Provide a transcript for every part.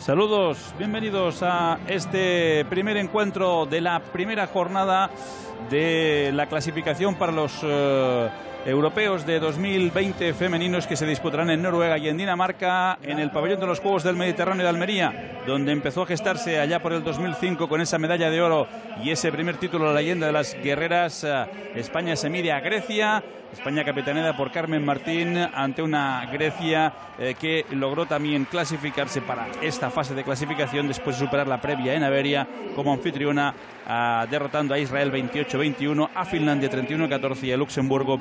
Saludos, bienvenidos a este primer encuentro de la primera jornada de la clasificación para los europeos de 2020 femeninos que se disputarán en Noruega y en Dinamarca, en el pabellón de los Juegos del Mediterráneo de Almería, donde empezó a gestarse allá por el 2005 con esa medalla de oro y ese primer título, la leyenda de las guerreras. España se mide a Grecia, España capitaneada por Carmen Martín, ante una Grecia que logró también clasificarse para esta fase de clasificación después de superar la previa en Averia como anfitriona, derrotando a Israel 28-21, a Finlandia 31-14 y a Luxemburgo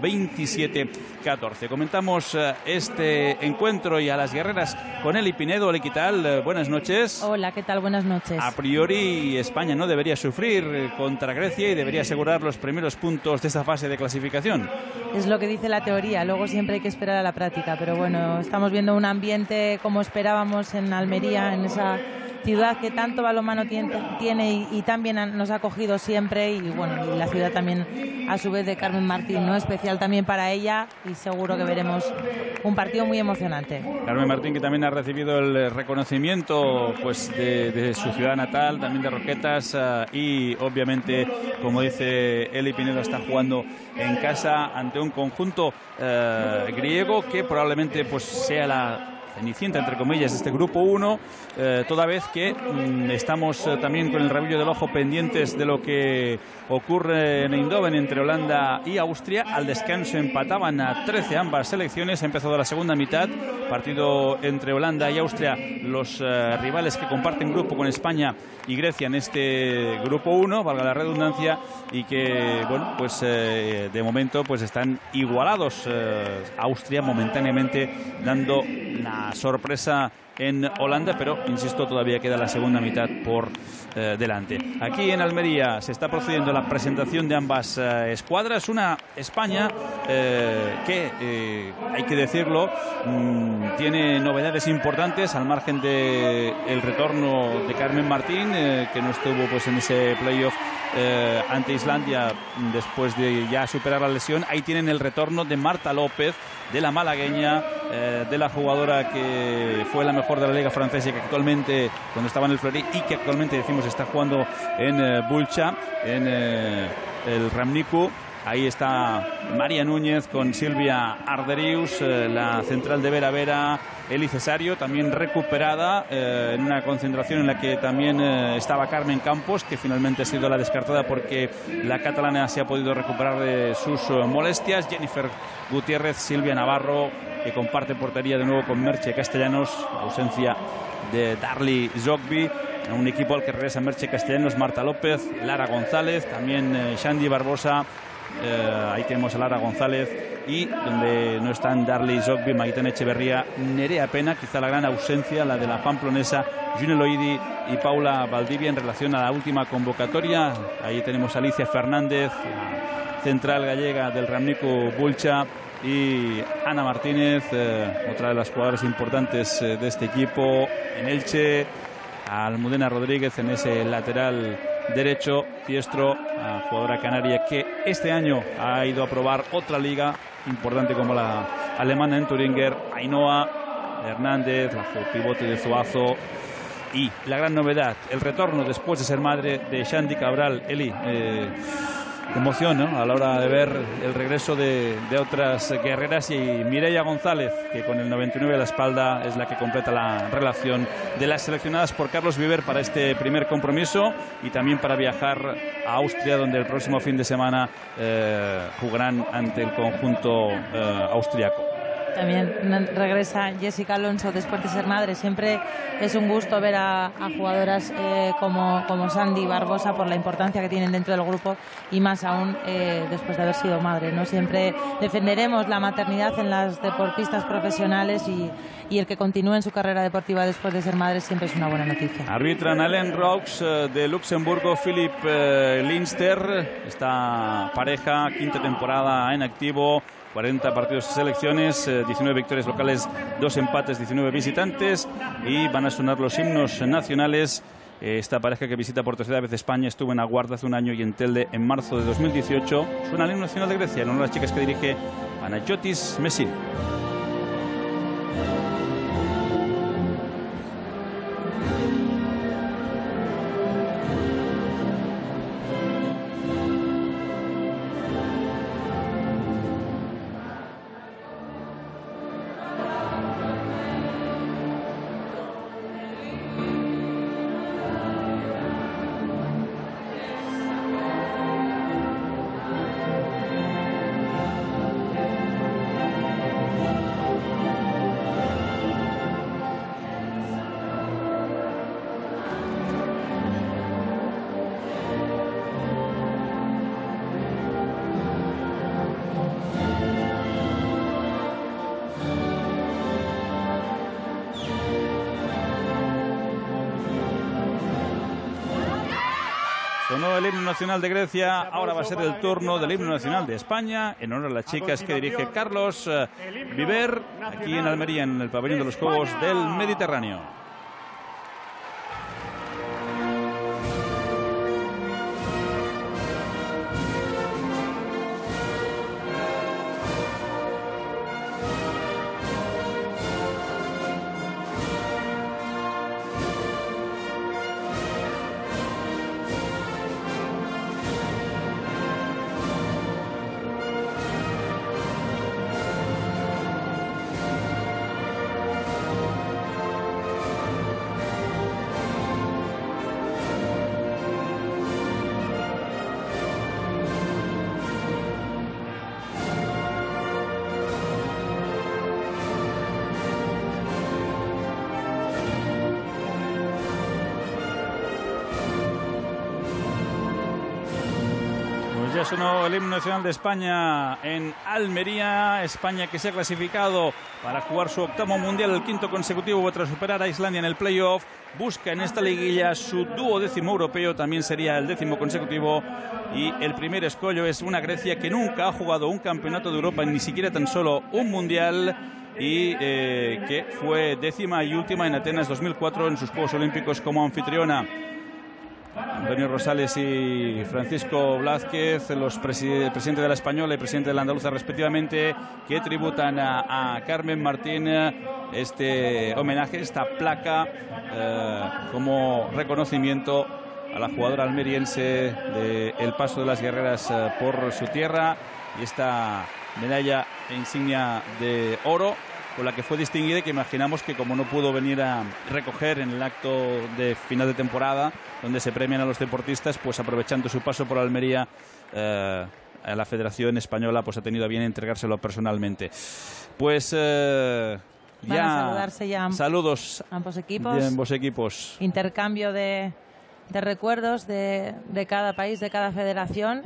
27-14. Comentamos este encuentro y a las guerreras con Eli Pinedo. Eli, ¿qué tal? Buenas noches. Hola, ¿qué tal? Buenas noches. A priori, España no debería sufrir contra Grecia y debería asegurar los primeros puntos de esta fase de clasificación. Es lo que dice la teoría, luego siempre hay que esperar a la práctica, pero bueno, estamos viendo un ambiente como esperábamos en Almería, en esa ciudad que tanto balonmano tiene y también nos ha acogido siempre, y bueno, y la ciudad también a su vez de Carmen Martín, ¿no? Especial también para ella, y seguro que veremos un partido muy emocionante. Carmen Martín, que también ha recibido el reconocimiento pues de su ciudad natal, también de Roquetas, y obviamente, como dice Eli Pinedo, está jugando en casa ante un conjunto griego que probablemente pues sea la cenicienta, entre comillas, de este grupo 1, toda vez que estamos también con el rabillo del ojo pendientes de lo que ocurre en Eindhoven entre Holanda y Austria. Al descanso empataban a 13 ambas selecciones. Ha empezado la segunda mitad, partido entre Holanda y Austria, los rivales que comparten grupo con España y Grecia en este grupo 1, valga la redundancia, y que, bueno, pues de momento pues están igualados. Austria momentáneamente dando la sorpresa en Holanda, pero insisto, todavía queda la segunda mitad por delante. Aquí en Almería se está procediendo a la presentación de ambas escuadras. Una España que, hay que decirlo, tiene novedades importantes al margen de el retorno de Carmen Martín, que no estuvo pues en ese playoff ante Islandia después de ya superar la lesión. Ahí tienen el retorno de Marta López, de la malagueña, de la jugadora que fue la mejor de la liga francesa y que actualmente, cuando estaba en el Fleury, y que actualmente decimos está jugando en Bulcha, en el Ramniku. Ahí está María Núñez con Silvia Arderius, la central de Vera Vera, Eli Cesario, también recuperada en una concentración en la que también estaba Carmen Campos, que finalmente ha sido la descartada porque la catalana se ha podido recuperar de sus molestias. Jennifer Gutiérrez, Silvia Navarro, que comparte portería de nuevo con Merche Castellanos, ausencia de Darly Zogby. Un equipo al que regresa Merche Castellanos, Marta López, Lara González, también Xandi Barbosa. Ahí tenemos a Lara González, y donde no están Darly Zogby, Maitena Echeverría, Nerea Pena, quizá la gran ausencia, la de la pamplonesa June Loidi y Paula Valdivia en relación a la última convocatoria. Ahí tenemos a Alicia Fernández, central gallega del Ramniku Bulcha, y Ana Martínez, otra de las jugadoras importantes de este equipo en Elche, a Almudena Rodríguez en ese lateral derecho, diestro, jugadora canaria que este año ha ido a probar otra liga importante como la alemana en Turinger, Ainhoa Hernández, la pivote de Zuazo, y la gran novedad, el retorno después de ser madre de Xandi Cabral. Eli, emoción, ¿no?, a la hora de ver el regreso de otras guerreras, y Mireia González, que con el 99 a la espalda es la que completa la relación de las seleccionadas por Carlos Viver para este primer compromiso, y también para viajar a Austria, donde el próximo fin de semana jugarán ante el conjunto austriaco. También regresa Jessica Alonso después de ser madre. Siempre es un gusto ver a jugadoras como Sandy Barbosa, por la importancia que tienen dentro del grupo, y más aún después de haber sido madre, ¿no? Siempre defenderemos la maternidad en las deportistas profesionales, y el que continúe su carrera deportiva después de ser madre siempre es una buena noticia. Arbitran Allen Raux de Luxemburgo, Philip Linster. Esta pareja, quinta temporada en activo, 40 partidos y selecciones, 19 victorias locales, 2 empates, 19 visitantes, y van a sonar los himnos nacionales. Esta pareja, que visita por tercera vez España, estuvo en Aguarda hace un año y en Telde en marzo de 2018. Suena el himno nacional de Grecia, en honor a las chicas que dirige Panagiotis Messin. Sonó el himno nacional de Grecia, ahora va a ser el turno del himno nacional de España, en honor a las chicas que dirige Carlos Viver, aquí en Almería, en el pabellón de los Juegos del Mediterráneo. Ya sonó el himno nacional de España en Almería. España que se ha clasificado para jugar su octavo mundial, el quinto consecutivo tras superar a Islandia en el playoff. Busca en esta liguilla su 12º europeo, también sería el 10º consecutivo. Y el primer escollo es una Grecia que nunca ha jugado un campeonato de Europa, ni siquiera tan solo un mundial. Y que fue 10ª y última en Atenas 2004 en sus Juegos Olímpicos como anfitriona. Antonio Rosales y Francisco Blázquez, el presidente de la Española y presidente de la Andaluza respectivamente, que tributan a Carmen Martín este homenaje, esta placa como reconocimiento a la jugadora almeriense del paso de las guerreras por su tierra, y esta medalla e insignia de oro con la que fue distinguida, y que imaginamos que, como no pudo venir a recoger en el acto de final de temporada donde se premian a los deportistas, pues aprovechando su paso por Almería, a la Federación Española pues ha tenido a bien entregárselo personalmente. Pues van a saludarse ya saludos ambos equipos, de ambos equipos, intercambio de recuerdos de cada país, de cada federación,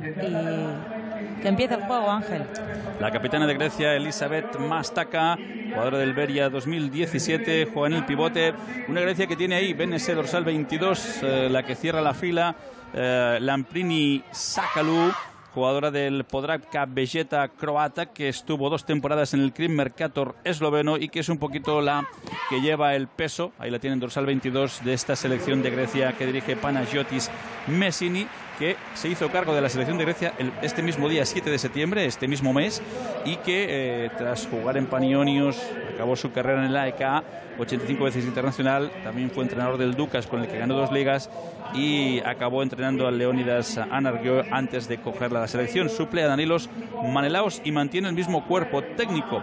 y que empiece el juego, Ángel. La capitana de Grecia, Elizabeth Mastaka, jugadora del Beria 2017, juega en el pivote. Una Grecia que tiene ahí Benese, dorsal 22, la que cierra la fila, Lamprini Sakalu, jugadora del Podravka Belleta croata, que estuvo 2 temporadas en el Krim Mercator esloveno y que es un poquito la que lleva el peso, ahí la tienen, dorsal 22, de esta selección de Grecia que dirige Panagiotis Messini, que se hizo cargo de la selección de Grecia este mismo día, 7 de septiembre, este mismo mes, y que tras jugar en Panionios acabó su carrera en el AEK, 85 veces internacional. También fue entrenador del Dukas, con el que ganó 2 ligas, y acabó entrenando al Leónidas Anargio antes de cogerla a la selección. Suple a Danilos Manelaos y mantiene el mismo cuerpo técnico,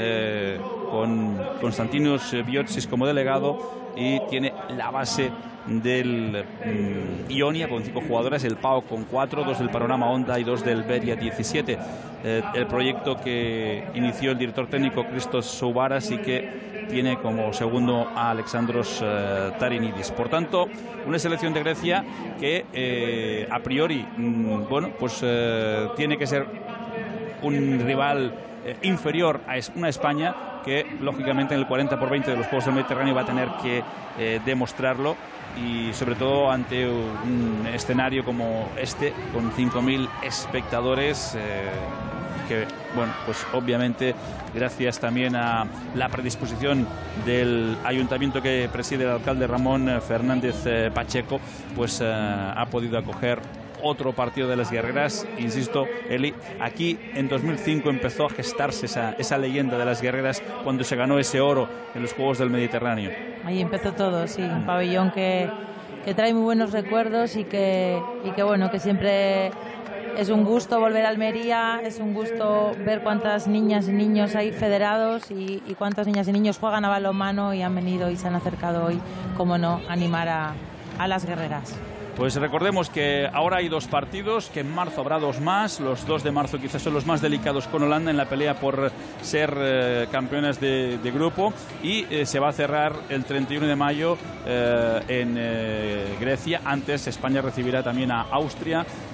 con Konstantinos Biotsis como delegado, y tiene la base del Ionia con 5 jugadoras, el PAO con 4, 2 del Panorama Honda y 2 del Beria 17. El proyecto que inició el director técnico Christos Soubaras y que tiene como segundo a Alexandros Tarinidis. Por tanto, una selección de Grecia que a priori, bueno, pues tiene que ser un rival inferior a una España que lógicamente en el 40×20 de los Juegos del Mediterráneo va a tener que demostrarlo, y sobre todo ante un escenario como este, con 5.000 espectadores, que, bueno, pues obviamente gracias también a la predisposición del ayuntamiento que preside el alcalde Ramón Fernández Pacheco, pues ha podido acoger otro partido de las guerreras. Insisto, Eli, aquí en 2005 empezó a gestarse esa leyenda de las guerreras cuando se ganó ese oro en los Juegos del Mediterráneo. Ahí empezó todo, sí, un pabellón que trae muy buenos recuerdos y que bueno, que siempre es un gusto volver a Almería, es un gusto ver cuántas niñas y niños hay federados y cuántas niñas y niños juegan a balonmano y han venido y se han acercado hoy, como no, a animar a las guerreras. Pues recordemos que ahora hay 2 partidos, que en marzo habrá 2 más. Los 2 de marzo quizás son los más delicados con Holanda en la pelea por ser campeonas de grupo, y se va a cerrar el 31 de mayo en Grecia. Antes España recibirá también a Austria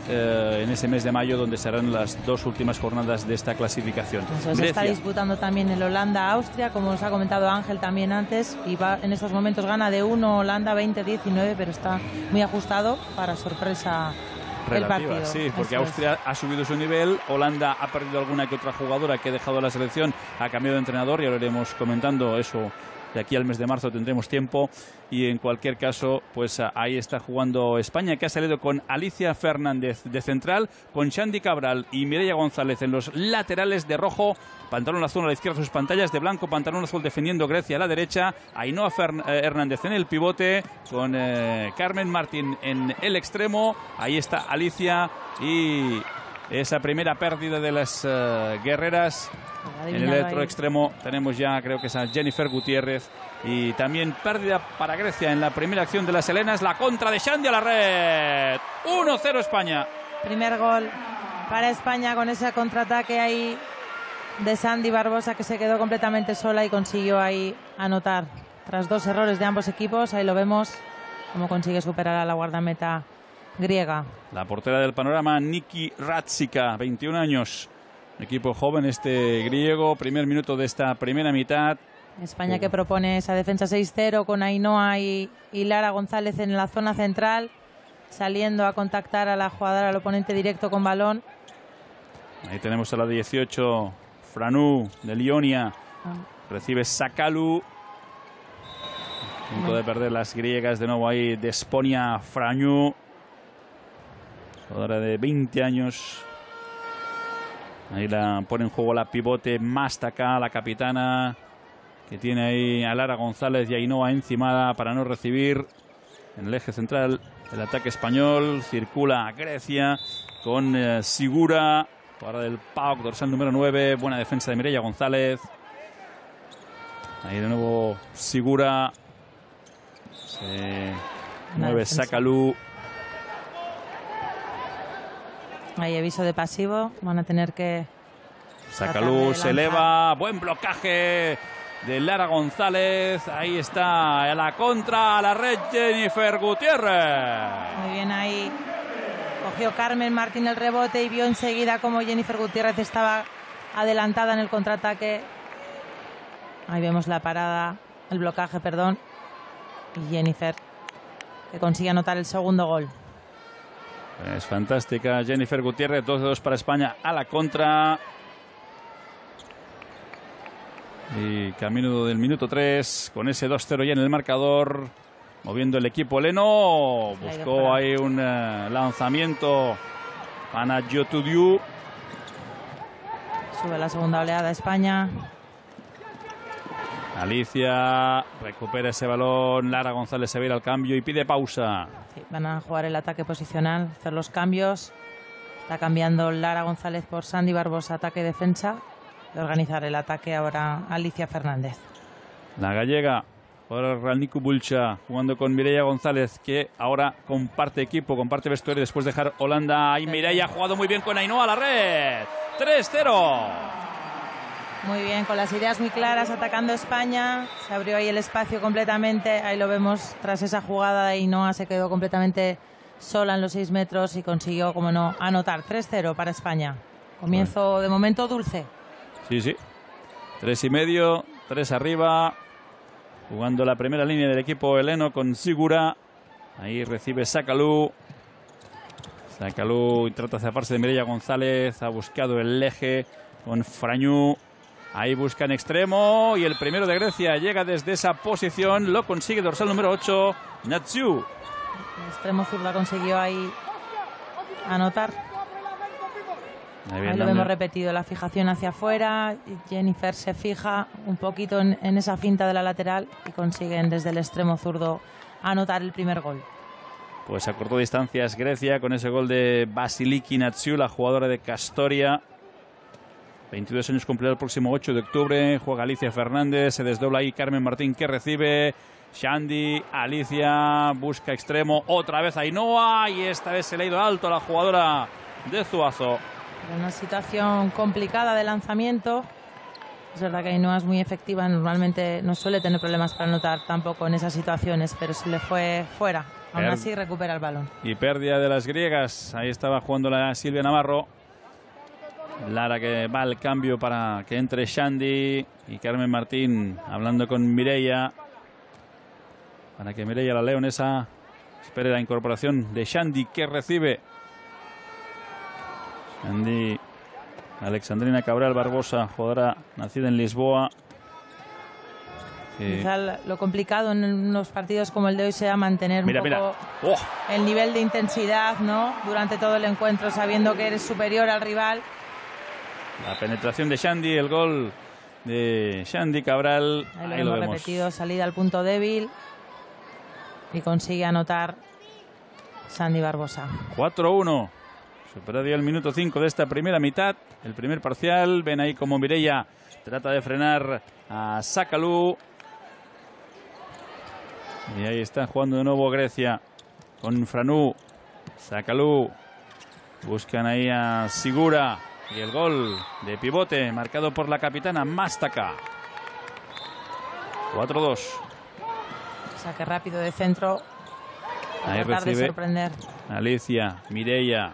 en ese mes de mayo, donde serán las 2 últimas jornadas de esta clasificación. Se está disputando también el Holanda-Austria, como os ha comentado Ángel también antes, y va, en estos momentos gana de 1 Holanda 20-19, pero está muy ajustado para sorpresa el partido. Sí, porque Austria ha subido su nivel, Holanda ha perdido alguna que otra jugadora que ha dejado la selección, ha cambiado de entrenador, y ahora iremos comentando eso. De aquí al mes de marzo tendremos tiempo, y en cualquier caso, pues ahí está jugando España, que ha salido con Alicia Fernández de central, con Xandi Cabral y Mireia González en los laterales de rojo, pantalón azul a la izquierda, sus pantallas de blanco, pantalón azul defendiendo Grecia a la derecha, Ainhoa Hernández en el pivote, con Carmen Martín en el extremo. Ahí está Alicia, y esa primera pérdida de las guerreras. En el otro extremo tenemos ya, creo que es a Jennifer Gutiérrez, y también pérdida para Grecia en la primera acción de las helenas. La contra de Xandi a la red. 1-0 España. Primer gol para España con ese contraataque ahí de Xandi Barbosa, que se quedó completamente sola y consiguió ahí anotar tras 2 errores de ambos equipos. Ahí lo vemos cómo consigue superar a la guardameta griega. La portera del panorama, Niki Ratsika, 21 años. Un equipo joven este griego. Primer minuto de esta primera mitad. España que propone esa defensa 6-0 con Ainhoa y Lara González en la zona central, saliendo a contactar a la jugadora, al oponente directo con balón. Ahí tenemos a la 18, Franu de Lionia. Recibe Sakalu. Punto de perder las griegas de nuevo ahí. Desponia Franu, jugadora de 20 años. Ahí la pone en juego la pivote Mastaka, la capitana, que tiene ahí a Lara González y Ainhoa encimada para no recibir. En el eje central el ataque español, circula Grecia con Sigura, para del PAOK, dorsal número 9, buena defensa de Mireia González. Ahí de nuevo Sigura, se mueve Sakalu. Ahí aviso de pasivo, van a tener que... Sakalu se eleva, buen blocaje de Lara González. Ahí está, a la contra, a la red Jennifer Gutiérrez. Muy bien ahí. Cogió Carmen Martín el rebote y vio enseguida cómo Jennifer Gutiérrez estaba adelantada en el contraataque. Ahí vemos la parada, el blocaje, perdón. Y Jennifer, que consigue anotar el segundo gol. Es fantástica Jennifer Gutiérrez. 2-2 para España a la contra. Y camino del minuto 3, con ese 2-0 ya en el marcador, moviendo el equipo heleno. Buscó ahí un lanzamiento Panagiotou. Sube la segunda oleada España. Alicia recupera ese balón. Lara González se va a ir al cambio y pide pausa. Sí, van a jugar el ataque posicional, hacer los cambios. Está cambiando Lara González por Xandi Barbosa, ataque-defensa. De organizar el ataque ahora Alicia Fernández. La gallega, ahora Raniku Bulcha, jugando con Mireia González, que ahora comparte equipo, comparte vestuario después de dejar Holanda. Ahí Mireia ha jugado muy bien con Ainhoa a la red. 3-0. Muy bien, con las ideas muy claras, atacando España. Se abrió ahí el espacio completamente. Ahí lo vemos, tras esa jugada de Ainhoa se quedó completamente sola en los 6 metros y consiguió, como no, anotar. 3-0 para España. Comienzo de momento dulce. Sí, sí. 3,5, 3 arriba. Jugando la primera línea del equipo heleno con Sigura. Ahí recibe Sakalu. Sakalu trata de zafarse de Mireia González. Ha buscado el eje con Franu. Ahí busca en extremo. Y el primero de Grecia llega desde esa posición. Lo consigue dorsal número 8, Natsiu. El extremo zurda consiguió ahí anotar. Ahí lo vemos repetido, la fijación hacia afuera. Jennifer se fija un poquito en esa finta de la lateral y consiguen desde el extremo zurdo anotar el primer gol. Pues acortó distancias Grecia con ese gol de Vasiliki Natsiu, la jugadora de Castoria. 22 años cumplirá el próximo 8 de octubre. Juega Alicia Fernández, se desdobla ahí Carmen Martín, que recibe. Xandi, Alicia, busca extremo, otra vez Ainhoa, y esta vez se le ha ido alto a la jugadora de Zuazo. Una situación complicada de lanzamiento. Es verdad que Ainhoa es muy efectiva, normalmente no suele tener problemas para anotar tampoco en esas situaciones, pero se le fue fuera. Aún así recupera el balón. Y pérdida de las griegas. Ahí estaba jugando la Silvia Navarro. Lara que va al cambio para que entre Xandi y Carmen Martín hablando con Mireia. Para que Mireia, la leonesa, espere la incorporación de Xandi, que recibe. Xandi, Alexandrina Cabral Barbosa, jugadora nacida en Lisboa. Quizá lo complicado en unos partidos como el de hoy sea mantener un poco el nivel de intensidad, ¿no? Durante todo el encuentro, sabiendo que eres superior al rival. La penetración de Xandi, el gol de Xandi Cabral. Ahí lo hemos repetido, salida al punto débil. Y consigue anotar Xandi Barbosa. 4-1. Superaría el minuto 5 de esta primera mitad. El primer parcial. Ven ahí como Mireia trata de frenar a Sakalu. Y ahí está jugando de nuevo Grecia con Franú. Sakalu. Buscan ahí a Sigura. Y el gol de pivote marcado por la capitana Mastaka. 4-2. Saque rápido de centro. Ahí tratar recibe de sorprender. Alicia, Mireia.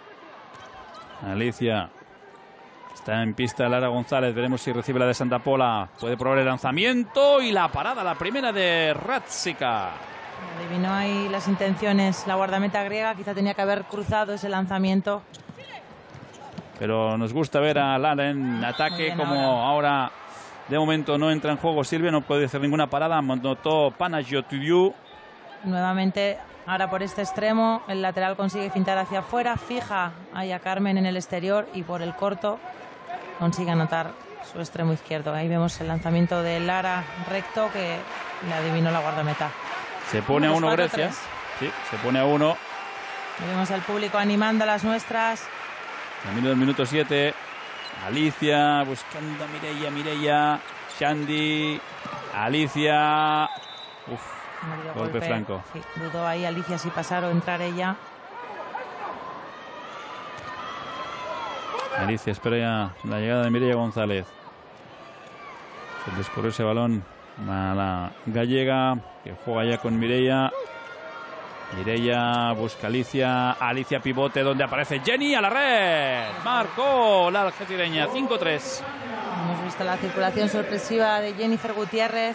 Alicia. Está en pista Lara González. Veremos si recibe la de Santa Pola. Puede probar el lanzamiento y la parada, la primera de Ratsika. Adivinó ahí las intenciones la guardameta griega. Quizá tenía que haber cruzado ese lanzamiento. Pero nos gusta ver a Lara en ataque, como ahora de momento no entra en juego Silvia, no puede hacer ninguna parada. Notó Panagiotou. Nuevamente, ahora por este extremo, el lateral consigue fintar hacia afuera, fija ahí a Carmen en el exterior y por el corto consigue anotar su extremo izquierdo. Ahí vemos el lanzamiento de Lara recto que le adivinó la guardameta. Se pone a 1 Grecia. Sí, se pone a 1. Vemos al público animando a las nuestras. Camino del minuto 7. Alicia buscando a Mireia. Xandi. Alicia. Golpe franco. Sí, dudó ahí Alicia si pasar o entrar ella. Alicia espera ya la llegada de Mireia González. Se descorrió ese balón a la gallega, que juega ya con Mireia. Mireia busca a Alicia. Alicia pivote donde aparece Jenny a la red. Marcó la algecireña. 5-3. Hemos visto la circulación sorpresiva de Jennifer Gutiérrez.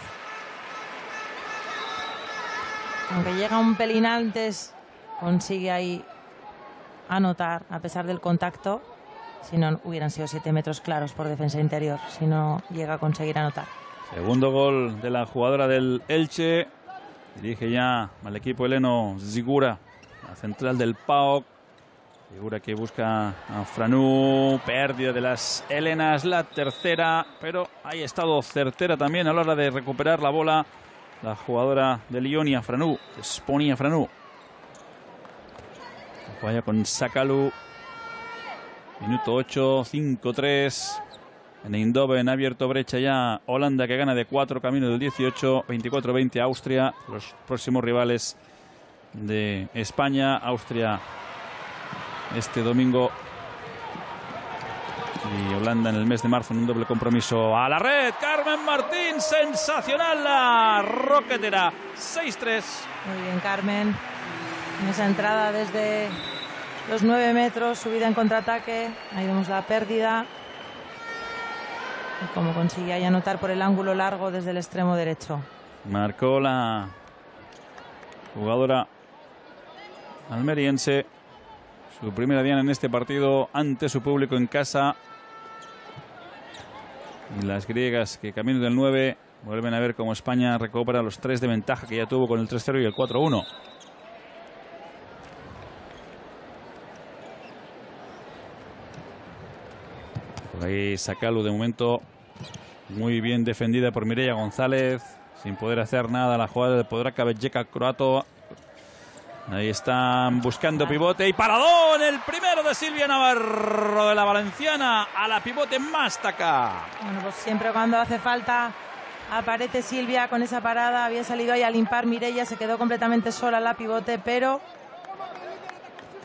Aunque llega un pelín antes, consigue ahí anotar a pesar del contacto. Si no, hubieran sido 7 metros claros por defensa interior. Si no llega a conseguir anotar. Segundo gol de la jugadora del Elche. Dirige ya al equipo heleno Zigura, la central del PAOK. Zigura que busca a Franú. Pérdida de las helenas, la tercera. Pero ha estado certera también a la hora de recuperar la bola la jugadora de Lionia, Franú. Exponía Franú. Juega con Sakalu. Minuto 8, 5-3. En Eindhoven ha abierto brecha ya Holanda, que gana de 4, camino del 18, 24-20 Austria. Los próximos rivales de España, Austria este domingo y Holanda en el mes de marzo en un doble compromiso. A la red, Carmen Martín, sensacional la roquetera, 6-3. Muy bien, Carmen, en esa entrada desde los 9 metros, subida en contraataque, ahí vemos la pérdida. Y como consigue ahí anotar por el ángulo largo desde el extremo derecho. Marcó la jugadora almeriense su primera diana en este partido ante su público en casa. Y las griegas, que camino del 9, vuelven a ver cómo España recupera los 3 de ventaja que ya tuvo con el 3-0 y el 4-1. Por ahí Sakalu, de momento muy bien defendida por Mireia González, sin poder hacer nada la jugada de Podravka Bečeka croato. Ahí están buscando pivote y paradón, el primero de Silvia Navarro de la valenciana a la pivote Mastaka. Bueno, pues siempre cuando hace falta aparece Silvia con esa parada. Había salido ahí a limpar Mireia, se quedó completamente sola la pivote, pero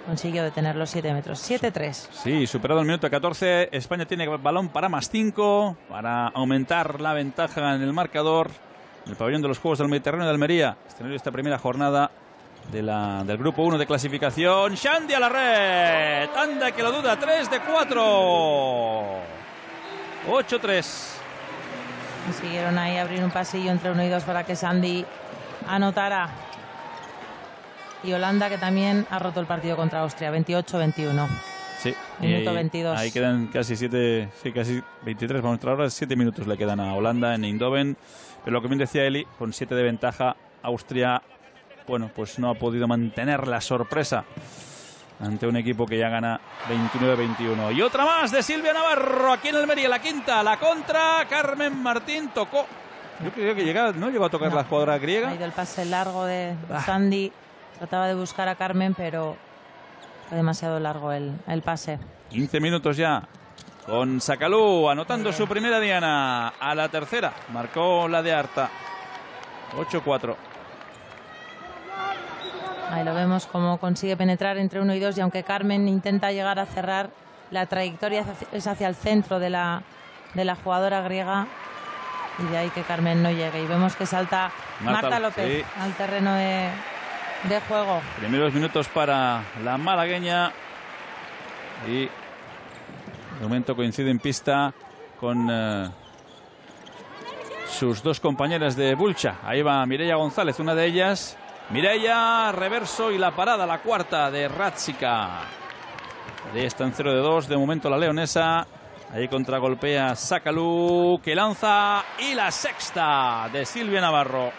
consiguió detener los 7 metros. 7-3. Sí, superado el minuto 14. España tiene balón para +5 para aumentar la ventaja en el marcador. En el pabellón de los Juegos del Mediterráneo de Almería, escenario de esta primera jornada del grupo 1 de clasificación. Xandi a la red. Anda que lo duda. 3 de 4. 8-3. Consiguieron ahí abrir un pasillo entre 1 y 2 para que Xandi anotara. Y Holanda, que también ha roto el partido contra Austria, 28-21. Sí. Minuto 22. Ahí quedan casi 23, vamos a entrar ahora, 7 minutos le quedan a Holanda en Eindhoven. Pero lo que bien decía Eli, con 7 de ventaja, Austria, bueno, pues no ha podido mantener la sorpresa ante un equipo que ya gana 29-21. Y otra más de Silvia Navarro, aquí en Almería, la quinta, la contra. Carmen Martín tocó. Yo creo que no llegó a tocar la jugadora griega. Ha ido el pase largo de Xandi. Trataba de buscar a Carmen, pero fue demasiado largo el pase. 15 minutos ya con Sacalú anotando su primera diana. A la tercera marcó la de Arta. 8-4. Ahí lo vemos cómo consigue penetrar entre 1 y 2, y aunque Carmen intenta llegar a cerrar, la trayectoria es hacia el centro de la jugadora griega, y de ahí que Carmen no llegue. Y vemos que salta Marta López al terreno de juego. Primeros minutos para la malagueña, y de momento coincide en pista con sus dos compañeras de Bulcha. Ahí va Mireia González, una de ellas. Mireia, reverso y la parada, la cuarta de Ratsika. Ahí está en 0 de 2 de momento la leonesa. Ahí contragolpea Sacalú, que lanza, y la sexta de Silvia Navarro.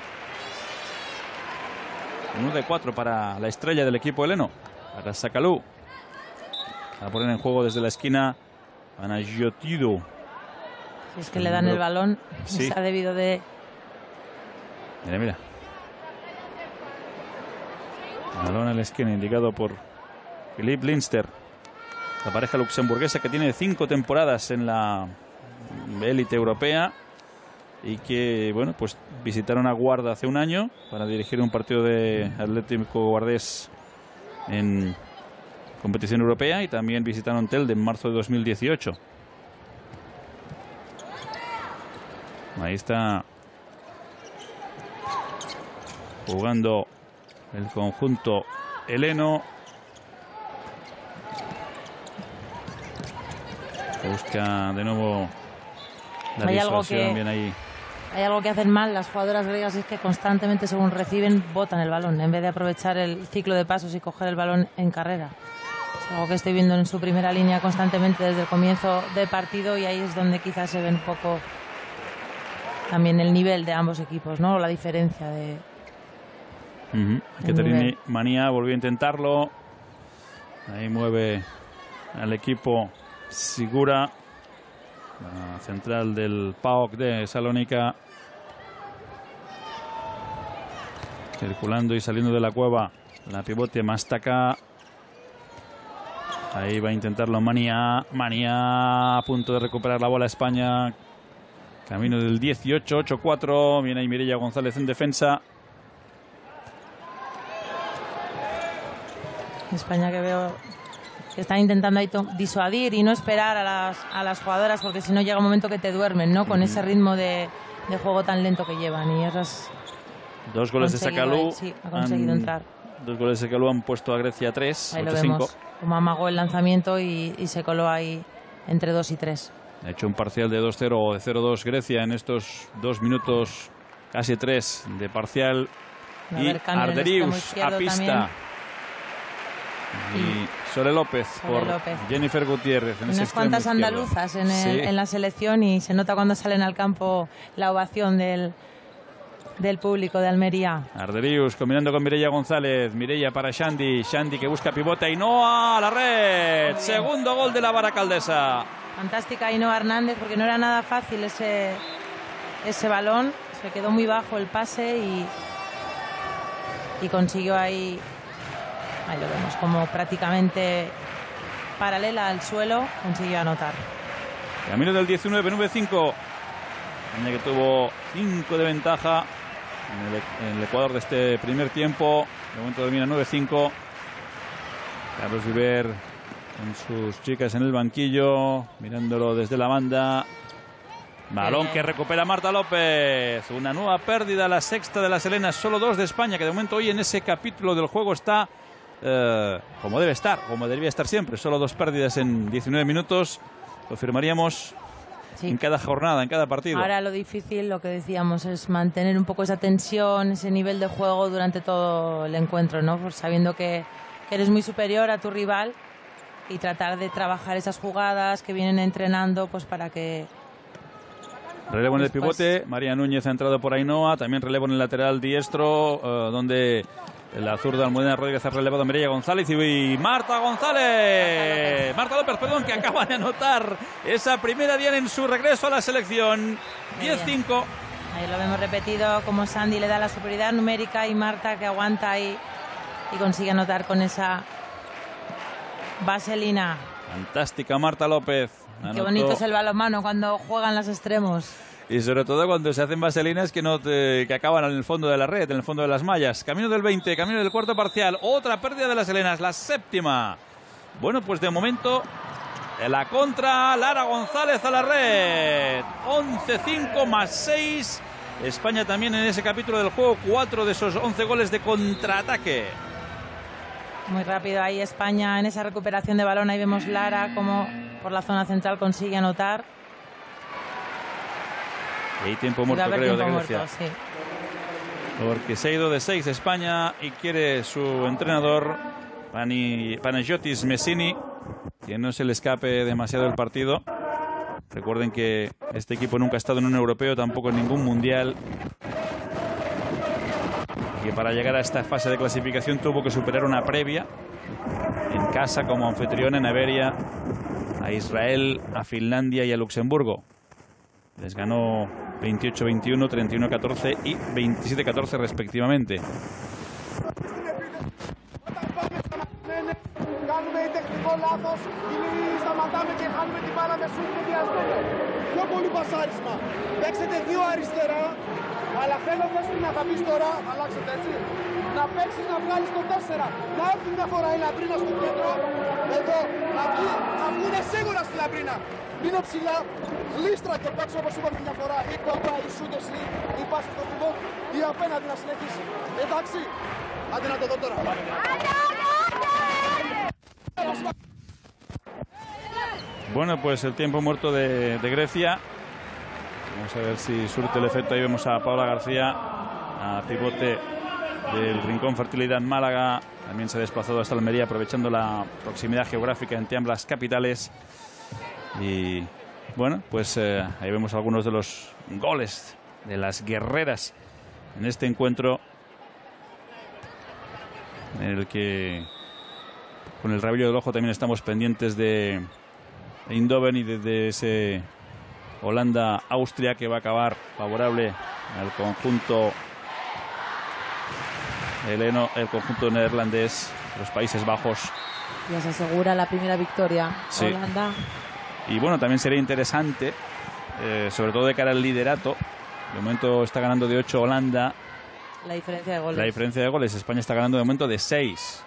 1 de 4 para la estrella del equipo heleno, para Sacalú. A poner en juego desde la esquina Panagiotido. Si es que le dan el balón, sí. Se ha debido de... Mira. Balón en la esquina indicado por Philippe Linster. La pareja luxemburguesa que tiene 5 temporadas en la élite europea y que, bueno, pues visitaron a Guarda hace un año para dirigir un partido de Atlético Guardés en competición europea, y también visitaron Telde en marzo de 2018. Ahí está jugando el conjunto heleno. Busca de nuevo la disuasión. Bien ahí. Hay algo que hacen mal las jugadoras griegas, es que constantemente, según reciben, botan el balón en vez de aprovechar el ciclo de pasos y coger el balón en carrera. Es algo que estoy viendo en su primera línea constantemente desde el comienzo del partido, y ahí es donde quizás se ve un poco también el nivel de ambos equipos, ¿no? La diferencia de... Caterini Manía volvió a intentarlo. Ahí mueve al equipo Sigura, la central del PAOK de Salónica. Circulando y saliendo de la cueva la pivote Mastaka. Ahí va a intentarlo Manía. Manía a punto de recuperar la bola España. Camino del 18, 8-4. Viene ahí Mireia González en defensa. España, que veo que están intentando ahí disuadir y no esperar a las jugadoras, porque si no llega un momento que te duermen, ¿no? Con ese ritmo de juego tan lento que llevan. Y esas... 2 goles de Sacalú. Sí, ha conseguido entrar. 2 goles de Sacalú han puesto a Grecia 3. Ahí lo vemos, como amagó el lanzamiento y se coló ahí entre 2 y 3. Ha hecho un parcial de 2-0 o de 0-2 Grecia en estos 2 minutos, casi 3 de parcial. Y Arderius a pista. También. Y Sole López por Jennifer Gutiérrez. Unas cuantas andaluzas en la selección, y se nota cuando salen al campo la ovación del público de Almería. Arderius combinando con Mireia González. Mireia para Xandi. Xandi que busca pivote. Ainhoa a la red. Segundo gol de la Baracaldesa. Fantástica Ainhoa Hernández, porque no era nada fácil ese balón. Se quedó muy bajo el pase y consiguió ahí lo vemos, como prácticamente paralela al suelo, consiguió anotar. Camino del 19, 9-5. Que tuvo 5 de ventaja en el Ecuador de este primer tiempo. De momento domina 9-5. Carlos Viver con sus chicas en el banquillo, mirándolo desde la banda. Balón que recupera Marta López. Una nueva pérdida, la sexta de las helenas. Solo 2 de España, que de momento hoy en ese capítulo del juego está como debe estar, como debería estar siempre. Solo 2 pérdidas en 19 minutos. Lo firmaríamos en cada jornada, en cada partido. Ahora lo difícil, lo que decíamos, es mantener un poco esa tensión, ese nivel de juego durante todo el encuentro, ¿no? Pues sabiendo que eres muy superior a tu rival y tratar de trabajar esas jugadas que vienen entrenando, pues para que... Relevo en el pivote, María Núñez ha entrado por Ainhoa, también relevo en el lateral diestro, donde la zurda Almudena Rodríguez ha relevado a Mireia González y Marta González. Marta López, perdón, que acaba de anotar esa primera diana en su regreso a la selección. 10-5. Ahí lo vemos repetido, como Sandy le da la superioridad numérica y Marta que aguanta ahí y consigue anotar con esa vaselina. Fantástica Marta López. Qué bonito es el balonmano cuando juegan los extremos. Y sobre todo cuando se hacen vaselinas que acaban en el fondo de la red, en el fondo de las mallas. Camino del 20, camino del cuarto parcial. Otra pérdida de las helenas, la séptima. Bueno, pues de momento la contra, Lara González a la red. 11-5 más 6. España también en ese capítulo del juego. 4 de esos 11 goles de contraataque. Muy rápido ahí España en esa recuperación de balón. Ahí vemos Lara como por la zona central consigue anotar. Y tiempo muerto, creo, de Grecia. Muerto, sí. Porque se ha ido de 6 España y quiere su entrenador Panagiotis Messini que no se le escape demasiado el partido. Recuerden que este equipo nunca ha estado en un europeo, tampoco en ningún mundial. Y que para llegar a esta fase de clasificación tuvo que superar una previa en casa como anfitrión en Iberia a Israel, a Finlandia y a Luxemburgo. Les ganó 28-21, 31-14 y 27-14 respectivamente. Κάνουμε τεχνικό λάθος, σταματάμε και χάνουμε την μπάλα με σουτ και διασμένα. Πιο πολύ πασάρισμα. Παίξετε 2 αριστερά, αλλά θέλω να σου να θα πεις τώρα, αλλάξετε έτσι, να παίξεις να βγάλεις το 4. Να έρθει μια φορά η Λαμπρίνα στο κέντρο, εδώ, να βγουν σίγουρα στη Λαμπρίνα. Μείνε ψηλά, λίστρα και παίξω όπως είπαμε μια φορά, ή κοντά, ή σούτ εσύ, ή πάση στο κουμπό, ή απέναντι να συνεχίσει. Εντάξει, άντε να το δω τώρα. Bueno, pues el tiempo muerto de Grecia. Vamos a ver si surte el efecto. Ahí vemos a Paula García, a pivote del Rincón Fertilidad Málaga. También se ha desplazado hasta Almería aprovechando la proximidad geográfica entre ambas capitales. Y bueno, pues ahí vemos algunos de los goles de las guerreras en este encuentro, en el que con el rabillo del ojo también estamos pendientes de Eindhoven y de ese Holanda-Austria que va a acabar favorable al conjunto heleno, el conjunto neerlandés, los Países Bajos. Ya se asegura la primera victoria. Sí. Holanda. Y bueno, también sería interesante, sobre todo de cara al liderato. De momento está ganando de 8 Holanda. La diferencia de goles. La diferencia de goles. España está ganando de momento de 6.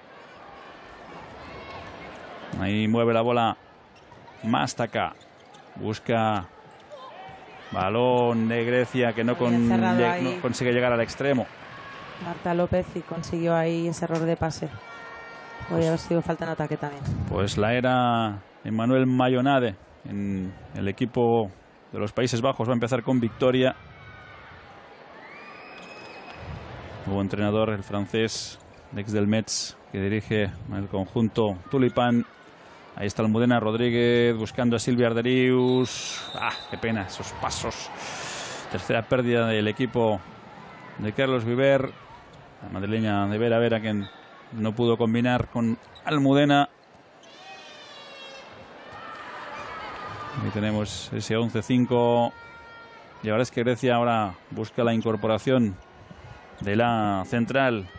Ahí mueve la bola Mastaka. Busca balón de Grecia que no consigue llegar al extremo. Marta López y consiguió ahí ese error de pase. Podría haber sido falta en ataque también. Pues la era Emmanuel Mayonade en el equipo de los Países Bajos. Va a empezar con victoria. Nuevo entrenador, el francés, ex del Metz, que dirige el conjunto Tulipán. Ahí está Almudena Rodríguez buscando a Silvia Arderius. Qué pena esos pasos. Tercera pérdida del equipo de Carlos Viver. La madrileña de Vera que no pudo combinar con Almudena. Ahí tenemos ese 11-5. Y ahora es que Grecia ahora busca la incorporación de la central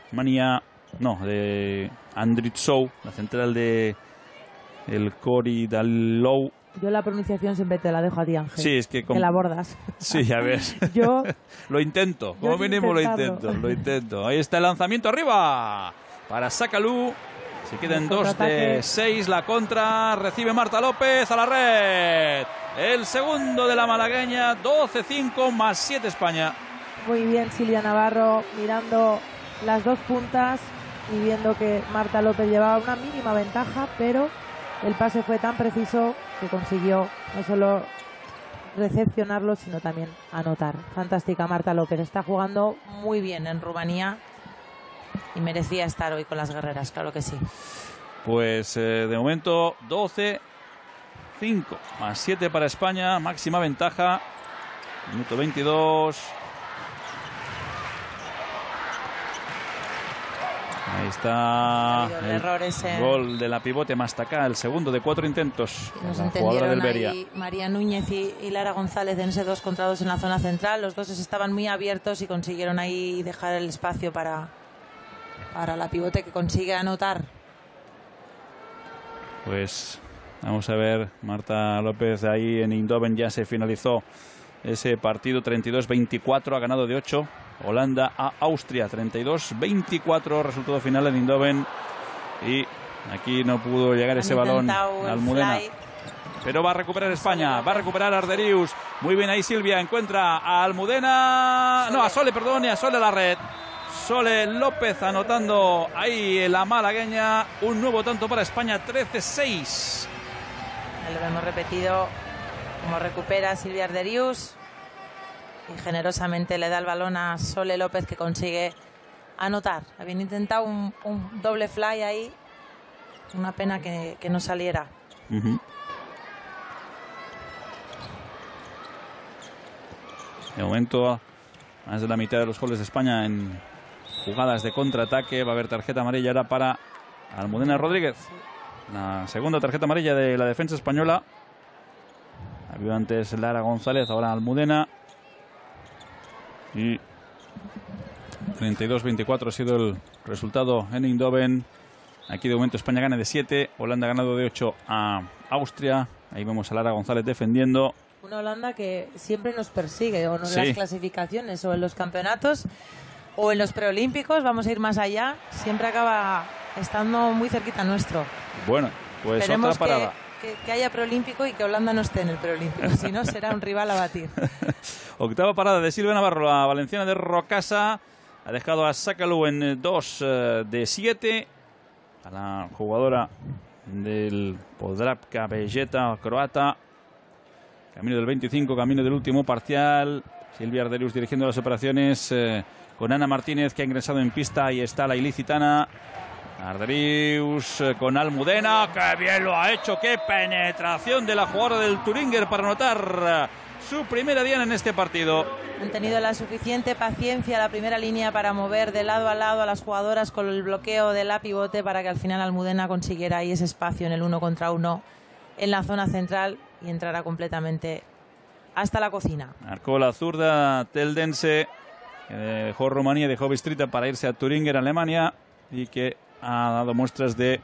de Andritsou, la central de el Cori Dalou. Yo la pronunciación siempre te la dejo a ti, Ángel. Sí, es que la bordas. Sí, a ver. Yo lo intento, como mínimo lo intento. Ahí está el lanzamiento arriba para Sakalou. Se quedan 2 de 6. La contra. Recibe Marta López a la red. El segundo de la malagueña. 12-5 más 7 España. Muy bien Silvia Navarro, mirando las dos puntas y viendo que Marta López llevaba una mínima ventaja, pero el pase fue tan preciso que consiguió no solo recepcionarlo, sino también anotar. Fantástica Marta López, está jugando muy bien en Rumanía y merecía estar hoy con las guerreras, claro que sí. Pues de momento 12-5 más 7 para España, máxima ventaja. Minuto 22. Ahí está el gol de la pivote Mastacá, el segundo de 4 intentos. Nos entendieron ahí María Núñez y Lara González en ese 2 contra 2 en la zona central. Los dos estaban muy abiertos y consiguieron ahí dejar el espacio para la pivote, que consigue anotar. Pues vamos a ver, Marta López ahí en Eindhoven ya se finalizó ese partido. 32-24, ha ganado de 8 Holanda a Austria. 32-24 resultado final en Eindhoven, y aquí no pudo llegar ese balón a Almudena, pero va a recuperar España, va a recuperar Arderius. Muy bien ahí Silvia, encuentra a Almudena, no, a Sole, perdón, y a Sole la red. Sole López anotando ahí en la malagueña un nuevo tanto para España. 13-6. Lo hemos repetido como recupera Silvia Arderius y generosamente le da el balón a Sole López, que consigue anotar. Habían intentado un doble fly ahí, una pena que no saliera. De momento más de la mitad de los goles de España en jugadas de contraataque. Va a haber tarjeta amarilla ahora para Almudena Rodríguez. La segunda tarjeta amarilla de la defensa española. Había antes Lara González, ahora Almudena. Y 32-24 ha sido el resultado en Eindhoven. Aquí de momento España gana de 7. Holanda ha ganado de 8 a Austria. Ahí vemos a Lara González defendiendo. Una Holanda que siempre nos persigue, o en las clasificaciones, o en los campeonatos, o en los preolímpicos. Vamos a ir más allá. Siempre acaba estando muy cerquita nuestro. Bueno, pues esperemos otra parada. Que haya preolímpico y que Holanda no esté en el preolímpico. Si no, será un rival a batir. Octava parada de Silvia Navarro, la valenciana de Rocasa. Ha dejado a Sakalu en 2 de 7. A la jugadora del Podravka Belleta croata. Camino del 25, camino del último parcial. Silvia Arderius dirigiendo las operaciones con Ana Martínez, que ha ingresado en pista. Ahí está la ilicitana. Arderius con Almudena. ¡Qué bien lo ha hecho! ¡Qué penetración de la jugadora del Thüringer para anotar su primera diana en este partido! Han tenido la suficiente paciencia la primera línea para mover de lado a lado a las jugadoras con el bloqueo de la pivote, para que al final Almudena consiguiera ahí ese espacio en el 1 contra 1 en la zona central y entrará completamente hasta la cocina. Marcó la zurda Teldense, que dejó Rumanía, dejó Bistrita para irse a Thüringer, Alemania, y que ha dado muestras de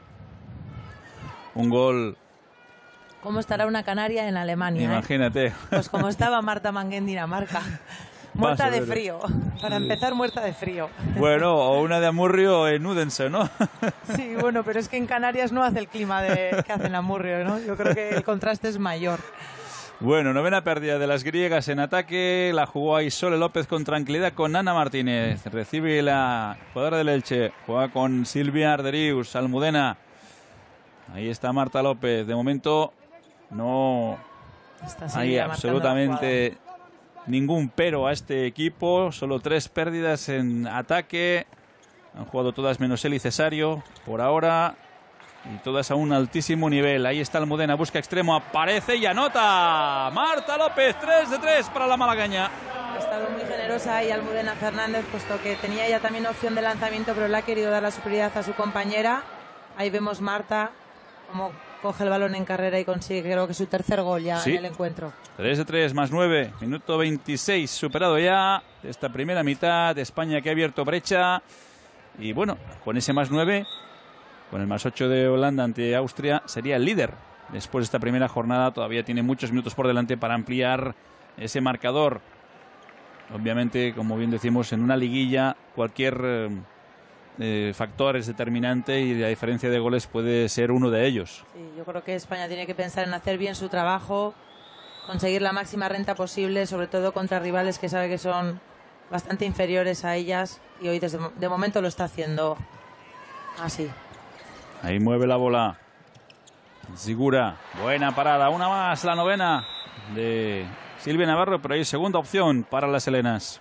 un gol. ¿Cómo estará una canaria en Alemania? Imagínate. Pues como estaba Marta Mangué en Dinamarca. Muerta de frío. Para empezar, muerta de frío. Bueno, o una de Amurrio en Udense, ¿no? Sí, bueno, pero es que en Canarias no hace el clima que hace en Amurrio, ¿no? Yo creo que el contraste es mayor. Bueno, novena pérdida de las griegas en ataque. La jugó ahí Sole López con tranquilidad con Ana Martínez. Recibe la jugadora del Elche. Juega con Silvia Arderius, Almudena. Ahí está Marta López. De momento no hay absolutamente ningún pero a este equipo. Solo 3 pérdidas en ataque. Han jugado todas menos él y Cesario por ahora. Y todas a un altísimo nivel. Ahí está Almudena, busca extremo, aparece y anota. Marta López, 3 de 3 para la malagueña. Ha estado muy generosa ahí Almudena Fernández, puesto que tenía ya también opción de lanzamiento, pero le ha querido dar la superioridad a su compañera. Ahí vemos Marta como coge el balón en carrera y consigue, creo que su tercer gol ya en el encuentro. 3 de 3 más 9, minuto 26 superado ya de esta primera mitad. España que ha abierto brecha. Y bueno, con ese más 9, con el más 8 de Holanda ante Austria, sería el líder. Después de esta primera jornada todavía tiene muchos minutos por delante para ampliar ese marcador. Obviamente, como bien decimos, en una liguilla cualquier factor es determinante y la diferencia de goles puede ser uno de ellos. Sí, yo creo que España tiene que pensar en hacer bien su trabajo, conseguir la máxima renta posible, sobre todo contra rivales que sabe que son bastante inferiores a ellas, y hoy de momento lo está haciendo así. Ahí mueve la bola Zigura, buena parada, una más, la novena de Silvia Navarro, pero hay segunda opción para las helenas.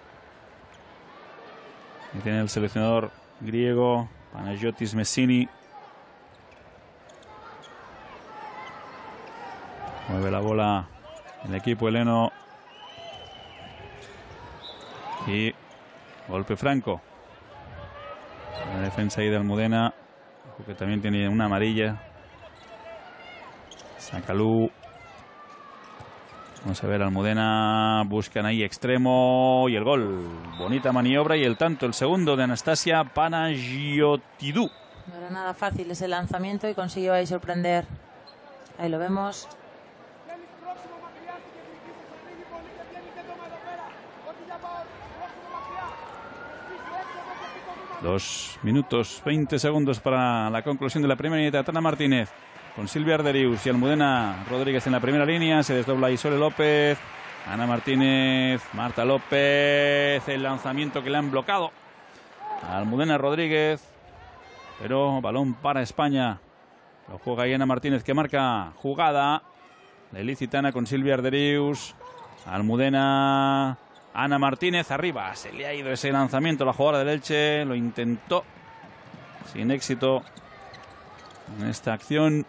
Y tiene el seleccionador griego Panagiotis Messini. Mueve la bola el equipo heleno. Y golpe franco. La defensa ahí de Almudena, que también tiene una amarilla. Sacalú. Vamos a ver, Almudena, buscan ahí extremo y el gol. Bonita maniobra y el tanto, el segundo de Anastasia Panagiotidou. No era nada fácil ese lanzamiento y consiguió ahí sorprender. Ahí lo vemos. 2 minutos 20 segundos para la conclusión de la primera mitad. Ana Martínez con Silvia Arderius y Almudena Rodríguez en la primera línea. Se desdobla ahí Sole López. Ana Martínez, Marta López. El lanzamiento que le han bloqueado a Almudena Rodríguez. Pero balón para España. Lo juega ahí Ana Martínez, que marca jugada. La ilicitana con Silvia Arderius. Almudena. Ana Martínez arriba. Se le ha ido ese lanzamiento a la jugadora del Elche. Lo intentó sin éxito en esta acción.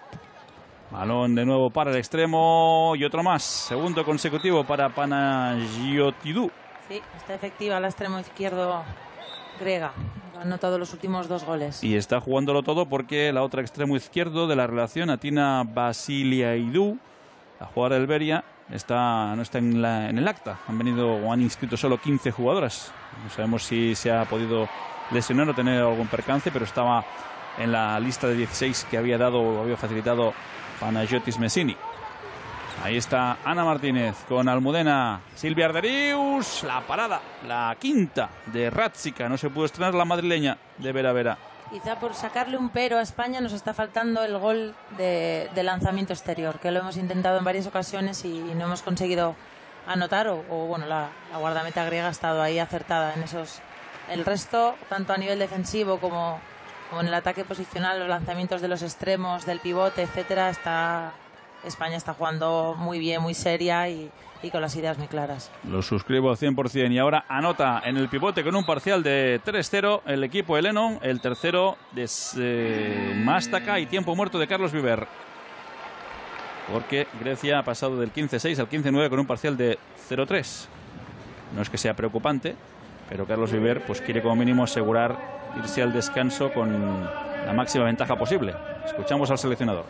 Balón de nuevo para el extremo. Y otro más. Segundo consecutivo para Panagiotidou. Sí, está efectiva la extremo izquierdo griega. Ha anotado los últimos 2 goles. Y está jugándolo todo porque la otra extremo izquierdo de la relación, Atina Basiliaidou, la jugadora del Beria, no está en el acta. Han venido o han inscrito solo 15 jugadoras. No sabemos si se ha podido lesionar o tener algún percance, pero estaba en la lista de 16 que había dado o había facilitado Panagiotis Messini. Ahí está Ana Martínez con Almudena. Silvia Arderius, la parada, la quinta de Rátsica. No se pudo estrenar la madrileña de Vera Vera. Quizá por sacarle un pero a España nos está faltando el gol de lanzamiento exterior, que lo hemos intentado en varias ocasiones y no hemos conseguido anotar, o bueno, la guardameta griega ha estado ahí acertada en esos. El resto, tanto a nivel defensivo como en el ataque posicional, los lanzamientos de los extremos, del pivote, etcétera, España está jugando muy bien, muy seria y con las ideas muy claras. Lo suscribo al 100%. Y ahora anota en el pivote con un parcial de 3-0 el equipo heleno, el tercero de Mastaka y tiempo muerto de Carlos Viver. Porque Grecia ha pasado del 15-6 al 15-9 con un parcial de 0-3. No es que sea preocupante, pero Carlos Viver pues quiere como mínimo asegurar irse al descanso con la máxima ventaja posible. Escuchamos al seleccionador.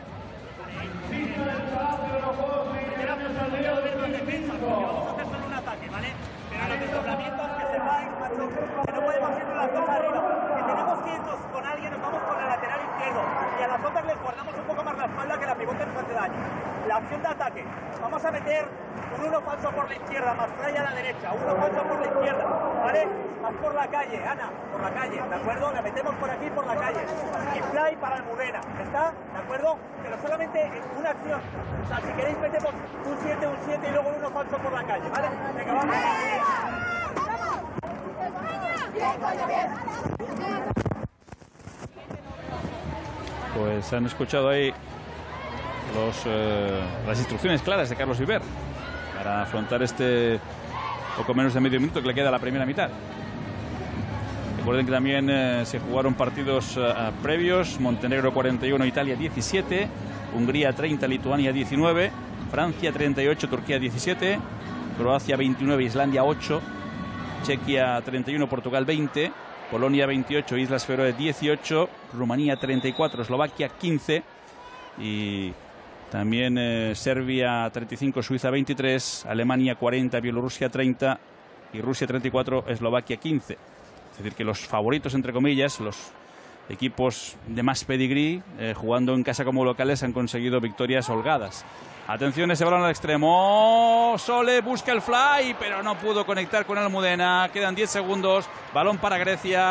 La acción de ataque, vamos a meter un 1 falso por la izquierda, más fly a la derecha, 1 falso por la izquierda, ¿vale? Más por la calle, Ana, por la calle, ¿de acuerdo? La metemos por aquí, por la calle. Y fly para Almudena, ¿está? ¿De acuerdo? Pero solamente una acción. O sea, si queréis metemos un 7 y luego un 1 falso por la calle, ¿vale? Venga, vamos. Pues han escuchado ahí las instrucciones claras de Carlos Viver para afrontar este poco menos de medio minuto que le queda a la primera mitad. Recuerden que también se jugaron partidos previos: Montenegro 41, Italia 17, Hungría 30, Lituania 19, Francia 38, Turquía 17, Croacia 29, Islandia 8, Chequia 31, Portugal 20, Polonia 28, Islas Feroe 18, Rumanía 34, Eslovaquia 15 y también Serbia 35, Suiza 23, Alemania 40, Bielorrusia 30 y Rusia 34, Eslovaquia 15. Es decir, que los favoritos, entre comillas, los equipos de más pedigrí, jugando en casa como locales, han conseguido victorias holgadas. Atención, ese balón al extremo. Sole busca el fly, pero no pudo conectar con Almudena. Quedan 10 segundos. Balón para Grecia.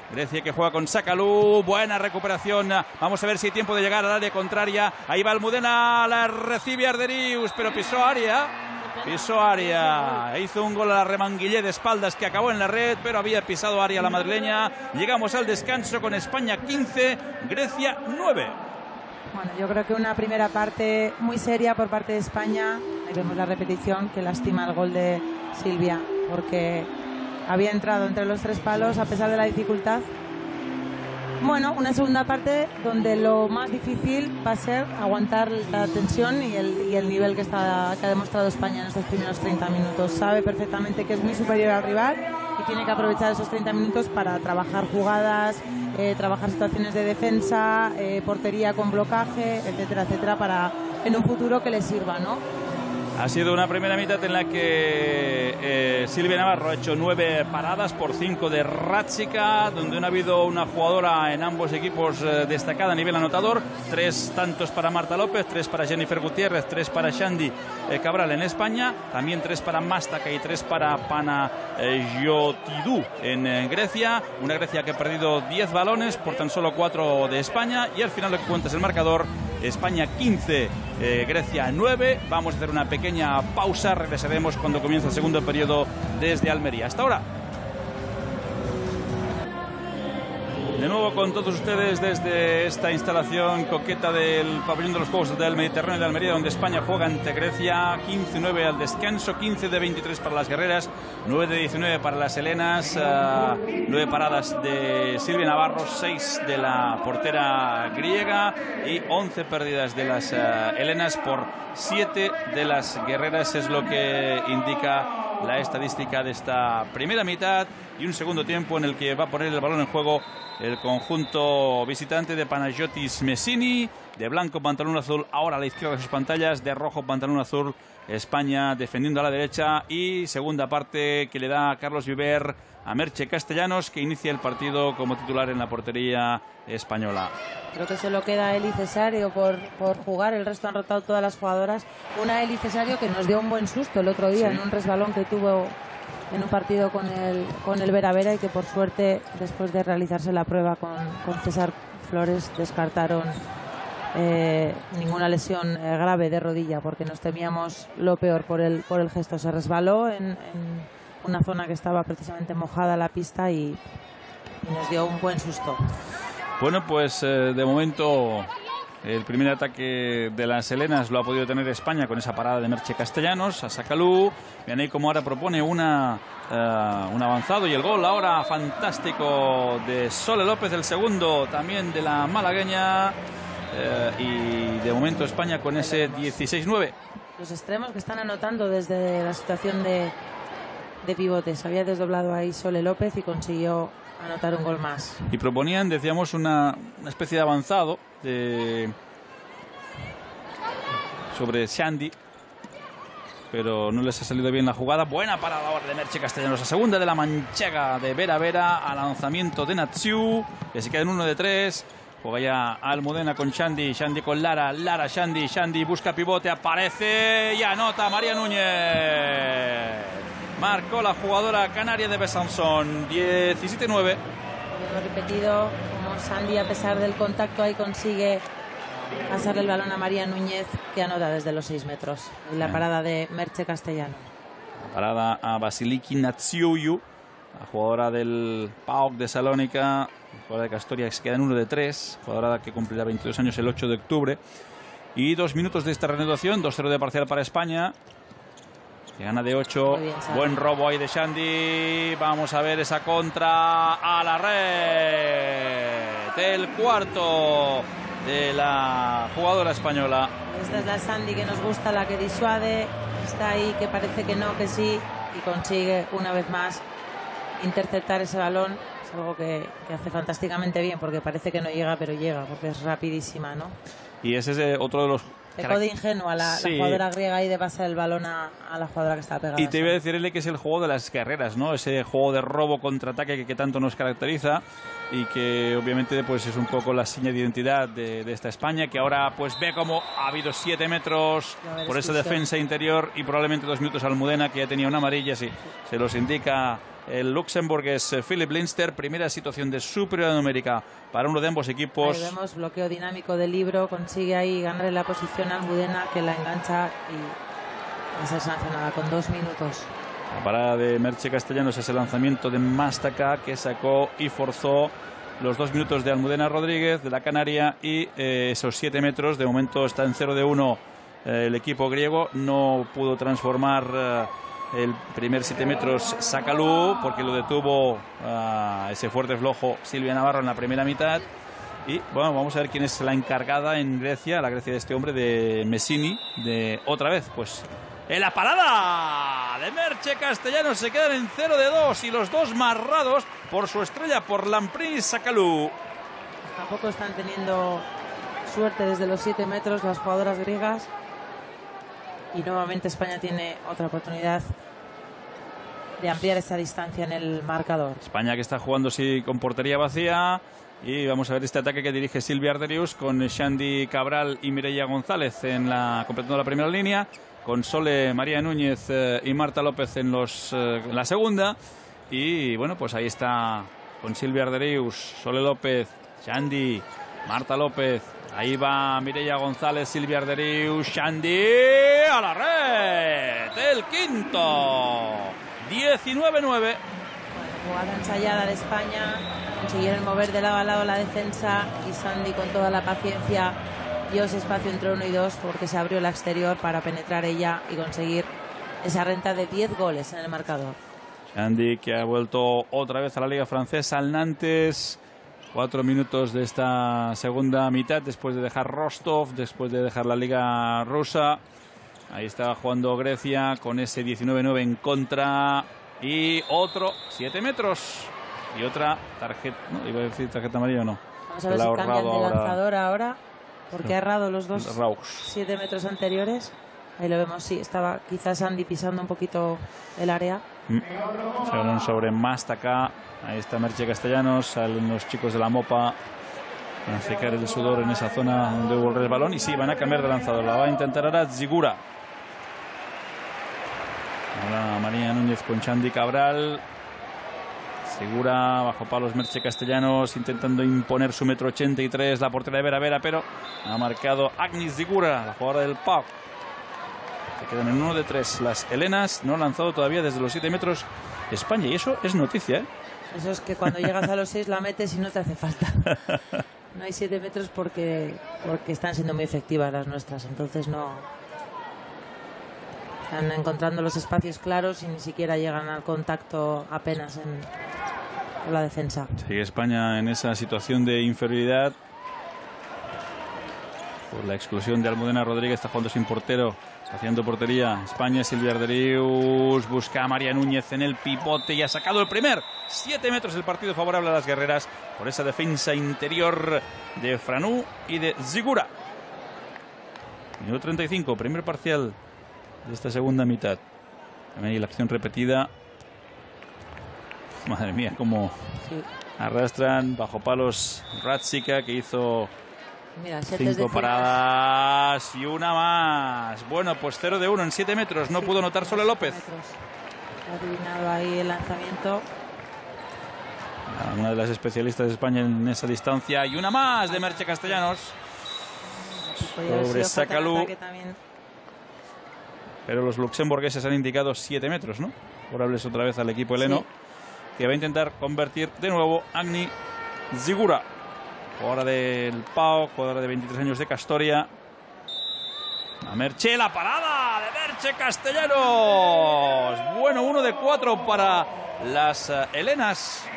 Grecia que juega con Sakalu. Buena recuperación. Vamos a ver si hay tiempo de llegar al área contraria. Ahí va Almudena. La recibe Arderius, pero pisó área. Hizo un gol a la remanguillé de espaldas que acabó en la red, pero había pisado área la madrileña. Llegamos al descanso con España 15, Grecia 9. Bueno, yo creo que una primera parte muy seria por parte de España. Ahí vemos la repetición, que lastima el gol de Silvia, porque había entrado entre los 3 palos a pesar de la dificultad. Bueno, una segunda parte donde lo más difícil va a ser aguantar la tensión y el nivel que ha demostrado España en estos primeros 30 minutos. Sabe perfectamente que es muy superior al rival y tiene que aprovechar esos 30 minutos para trabajar jugadas, trabajar situaciones de defensa, portería con blocaje, etcétera, etcétera, para en un futuro que le sirva, ¿no? Ha sido una primera mitad en la que Silvia Navarro ha hecho 9 paradas por 5 de Ratzica, donde no ha habido una jugadora en ambos equipos destacada a nivel anotador. 3 tantos para Marta López, 3 para Jennifer Gutiérrez, 3 para Xandi Cabral en España, también 3 para Mastaka y 3 para Panayotidou en Grecia. Una Grecia que ha perdido 10 balones por tan solo 4 de España, y al final lo que cuenta es el marcador. España 15, Grecia 9. Vamos a hacer una pequeña pausa. Regresaremos cuando comience el segundo periodo desde Almería. Hasta ahora. De nuevo con todos ustedes desde esta instalación coqueta del pabellón de los Juegos del Mediterráneo de Almería, donde España juega ante Grecia. 15-9 al descanso, 15 de 23 para las guerreras, 9 de 19 para las helenas, 9 paradas de Silvia Navarro, 6 de la portera griega y 11 pérdidas de las helenas por 7 de las guerreras. Es lo que indica la estadística de esta primera mitad, y un segundo tiempo en el que va a poner el balón en juego el conjunto visitante de Panagiotis Messini. De blanco pantalón azul, ahora a la izquierda de sus pantallas, de rojo pantalón azul España defendiendo a la derecha, y segunda parte que le da Carlos Viver a Merche Castellanos, que inicia el partido como titular en la portería española. Creo que solo queda Eli Cesario por jugar, el resto han rotado todas las jugadoras. Una Eli Cesario que nos dio un buen susto el otro día, sí, en un resbalón que tuvo en un partido con el Vera Vera, y que por suerte después de realizarse la prueba con César Flores descartaron ninguna lesión grave de rodilla, porque nos temíamos lo peor por el gesto. Se resbaló en una zona que estaba precisamente mojada la pista y nos dio un buen susto. Bueno, pues de momento el primer ataque de las helenas lo ha podido tener España con esa parada de Merche Castellanos a Sakalu. Vean ahí cómo ahora propone un avanzado, y el gol ahora fantástico de Sole López, el segundo también de la malagueña, y de momento España con ese 16-9. Los extremos que están anotando desde la situación de pivotes. Había desdoblado ahí Sole López y consiguió anotar un gol más. Y proponían, decíamos, una especie de avanzado sobre Xandi, pero no les ha salido bien la jugada. Buena parada ahora de Merche Castellanos, la segunda de la manchega de Vera Vera al lanzamiento de Natsiu, que se queda en 1 de 3. Juega ya Almudena con Xandi, Xandi con Lara, Xandi, Xandi busca pivote, aparece y anota María Núñez. Marcó la jugadora canaria de Besançon, 17-9. Lo repetido, como Xandi, a pesar del contacto, ahí consigue pasarle el balón a María Núñez, que anota desde los 6 metros. En la parada de Merche Castellano. Parada a Vasiliki Natsiuyu, la jugadora del PAOK de Salónica, jugadora de Castoria, que se queda en 1 de 3, jugadora que cumplirá 22 años el 8 de octubre. Y 2 minutos de esta reanudación, 2-0 de parcial para España. Que gana de 8. Bien, buen robo ahí de Xandi. Vamos a ver esa contra a la red. El cuarto de la jugadora española. Esta es la Xandi que nos gusta, la que disuade. Está ahí, que parece que no, que sí. Y consigue una vez más interceptar ese balón. Es algo que hace fantásticamente bien, porque parece que no llega, pero llega, porque es rapidísima, ¿no? Y ese es otro de los... Pecó de ingenua la jugadora griega ahí de pasar el balón a la jugadora que estaba pegada. Y te iba a decirle que es el juego de las carreras, ¿no? Ese juego de robo contraataque que tanto nos caracteriza, y que obviamente pues es un poco la seña de identidad de esta España, que ahora pues ve como ha habido 7 metros por esa defensa interior, y probablemente 2 minutos Almudena, que ya tenía una amarilla, sí, se los indica el luxemburgués Philipp Linster. Primera situación de superioridad numérica para uno de ambos equipos. Ahí vemos bloqueo dinámico del Libro, consigue ahí ganarle la posición a Almudena, que la engancha y va a ser sancionada con 2 minutos. La parada de Merche Castellanos, ese lanzamiento de Mastaka que sacó y forzó los 2 minutos de Almudena Rodríguez, de la Canaria, y esos 7 metros. De momento está en 0-1 el equipo griego. No pudo transformar el primer 7 metros Sakalu, porque lo detuvo ese fuerte flojo Silvia Navarro en la primera mitad. Y bueno, vamos a ver quién es la encargada en Grecia, la Grecia de este hombre, de Messini, de otra vez, pues en la parada de Merche Castellanos se quedan en 0-2 y los dos marrados por su estrella, por Lamprin Sakalu. Tampoco están teniendo suerte desde los 7 metros las jugadoras griegas. Y nuevamente España tiene otra oportunidad de ampliar esa distancia en el marcador. España que está jugando sí con portería vacía. Y vamos a ver este ataque que dirige Silvia Arderius con Xandi Cabral y Mireia González completando la primera línea, con Sole, María Núñez y Marta López en la segunda. Y bueno, pues ahí está con Silvia Arderius, Sole López, Xandi, Marta López. Ahí va Mireia González, Silvia Arderius, Xandi a la red. El quinto. 19-9. Jugada ensayada de España. Consiguieron mover de lado a lado la defensa y Xandi con toda la paciencia dio ese espacio entre 1 y 2 porque se abrió la exterior para penetrar ella y conseguir esa renta de 10 goles en el marcador. Xandi que ha vuelto otra vez a la Liga Francesa, al Nantes. 4 minutos de esta segunda mitad después de dejar Rostov, después de dejar la Liga Rusa. Ahí estaba jugando Grecia con ese 19-9 en contra. Y otro 7 metros. Y otra tarjeta, no, iba a decir tarjeta amarilla o no. Vamos a ver si cambian de lanzador ahora, porque ha errado los dos 7 metros anteriores. Ahí lo vemos, sí, estaba quizás Xandi pisando un poquito el área. Balón sobre Mastaka. Ahí está Merche Castellanos, salen los chicos de la Mopa a secar el sudor en esa zona donde hubo el balón. Y sí, van a cambiar de lanzador, la va a intentar ahora Zigura. Ahora María Núñez con Xandi Cabral. Segura bajo palos Merche Castellanos intentando imponer su 1,83 m, la portera de Vera Vera, pero ha marcado Agni Zigura, la jugadora del PAOK. Se quedan en 1 de 3 las helenas. No han lanzado todavía desde los 7 metros España, y eso es noticia, ¿eh? Eso es que cuando llegas a los 6 la metes y no te hace falta. No hay 7 metros porque están siendo muy efectivas las nuestras, entonces no están encontrando los espacios claros y ni siquiera llegan al contacto apenas con la defensa. Sigue España en esa situación de inferioridad por la exclusión de Almudena Rodríguez. Está jugando sin portero, haciendo portería España. Silvia Arderius busca a María Núñez en el pivote y ha sacado el primer 7 metros. El partido favorable a las guerreras por esa defensa interior de Franú y de Zigura. Minuto 35, primer parcial de esta segunda mitad. Ahí la acción repetida. Madre mía, cómo arrastran bajo palos Ratsika, que hizo 5 paradas y una más. Bueno, pues 0 de 1 en 7 metros. No pudo notar Sole López. Ha adivinado ahí el lanzamiento. Una de las especialistas de España en esa distancia. Y una más de Merche Castellanos sobre Sakalu. Pero los luxemburgueses han indicado 7 metros, ¿no? Favorables otra vez al equipo heleno, que va a intentar convertir de nuevo Agni Zigura, jugadora del PAOK, jugadora de 23 años de Castoria. A Merche, la parada de Merche Castellanos. Bueno, 1 de 4 para las helenas.